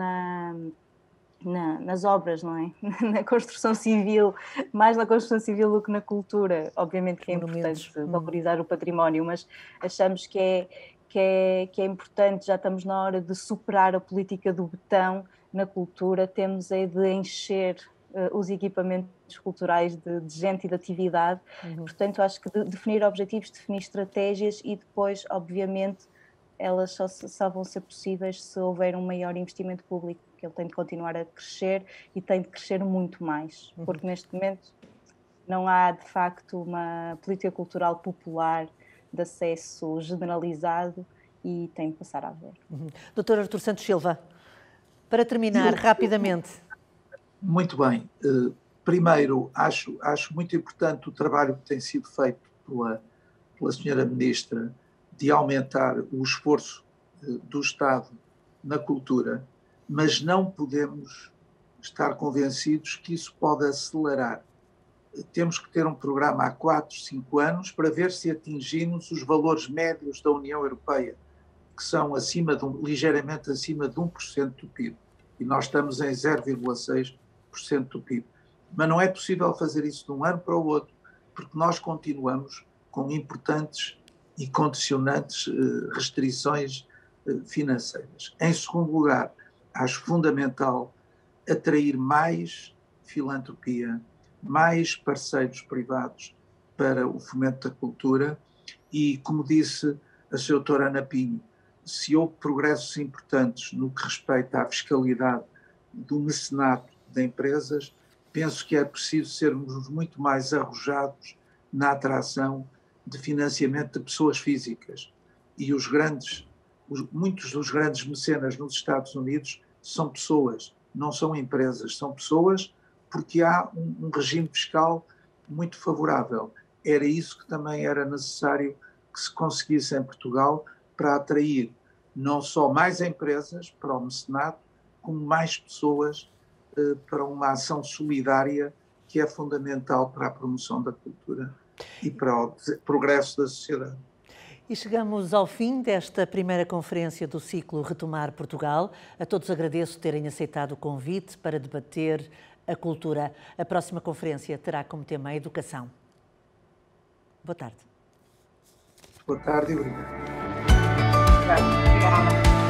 nas obras, não é? Na construção civil, mais na construção civil do que na cultura. Obviamente que é importante valorizar o património, mas achamos que é importante, já estamos na hora de superar a política do betão na cultura, temos é de encher os equipamentos culturais de gente e de atividade. Portanto, acho que definir objetivos, definir estratégias e depois, obviamente, elas só vão ser possíveis se houver um maior investimento público, que ele tem de continuar a crescer e tem de crescer muito mais, porque neste momento não há, de facto, uma política cultural popular de acesso generalizado e tem de passar a haver. Dr. Artur Santos Silva, para terminar, rapidamente. Muito bem. Primeiro, acho muito importante o trabalho que tem sido feito pela Sra. Ministra de aumentar o esforço do Estado na cultura, mas não podemos estar convencidos que isso pode acelerar. Temos que ter um programa há 4, 5 anos para ver se atingimos os valores médios da União Europeia, que são ligeiramente acima de 1% do PIB. E nós estamos em 0,6% do PIB. Mas não é possível fazer isso de um ano para o outro, porque nós continuamos com importantes e condicionantes, restrições financeiras. Em segundo lugar, acho fundamental atrair mais filantropia, mais parceiros privados para o fomento da cultura e, como disse a Sra. Doutora Ana Pinho, se houve progressos importantes no que respeita à fiscalidade do mecenato de empresas, penso que é preciso sermos muito mais arrojados na atração de financiamento de pessoas físicas. E muitos dos grandes mecenas nos Estados Unidos são pessoas, não são empresas, são pessoas, porque há um regime fiscal muito favorável. Era isso que também era necessário que se conseguisse em Portugal para atrair não só mais empresas para o mecenato, como mais pessoas para uma ação solidária que é fundamental para a promoção da cultura e para o progresso da sociedade. E chegamos ao fim desta primeira conferência do ciclo Retomar Portugal. A todos agradeço terem aceitado o convite para debater a cultura. A próxima conferência terá como tema a educação. Boa tarde. Boa tarde e obrigado. Obrigada.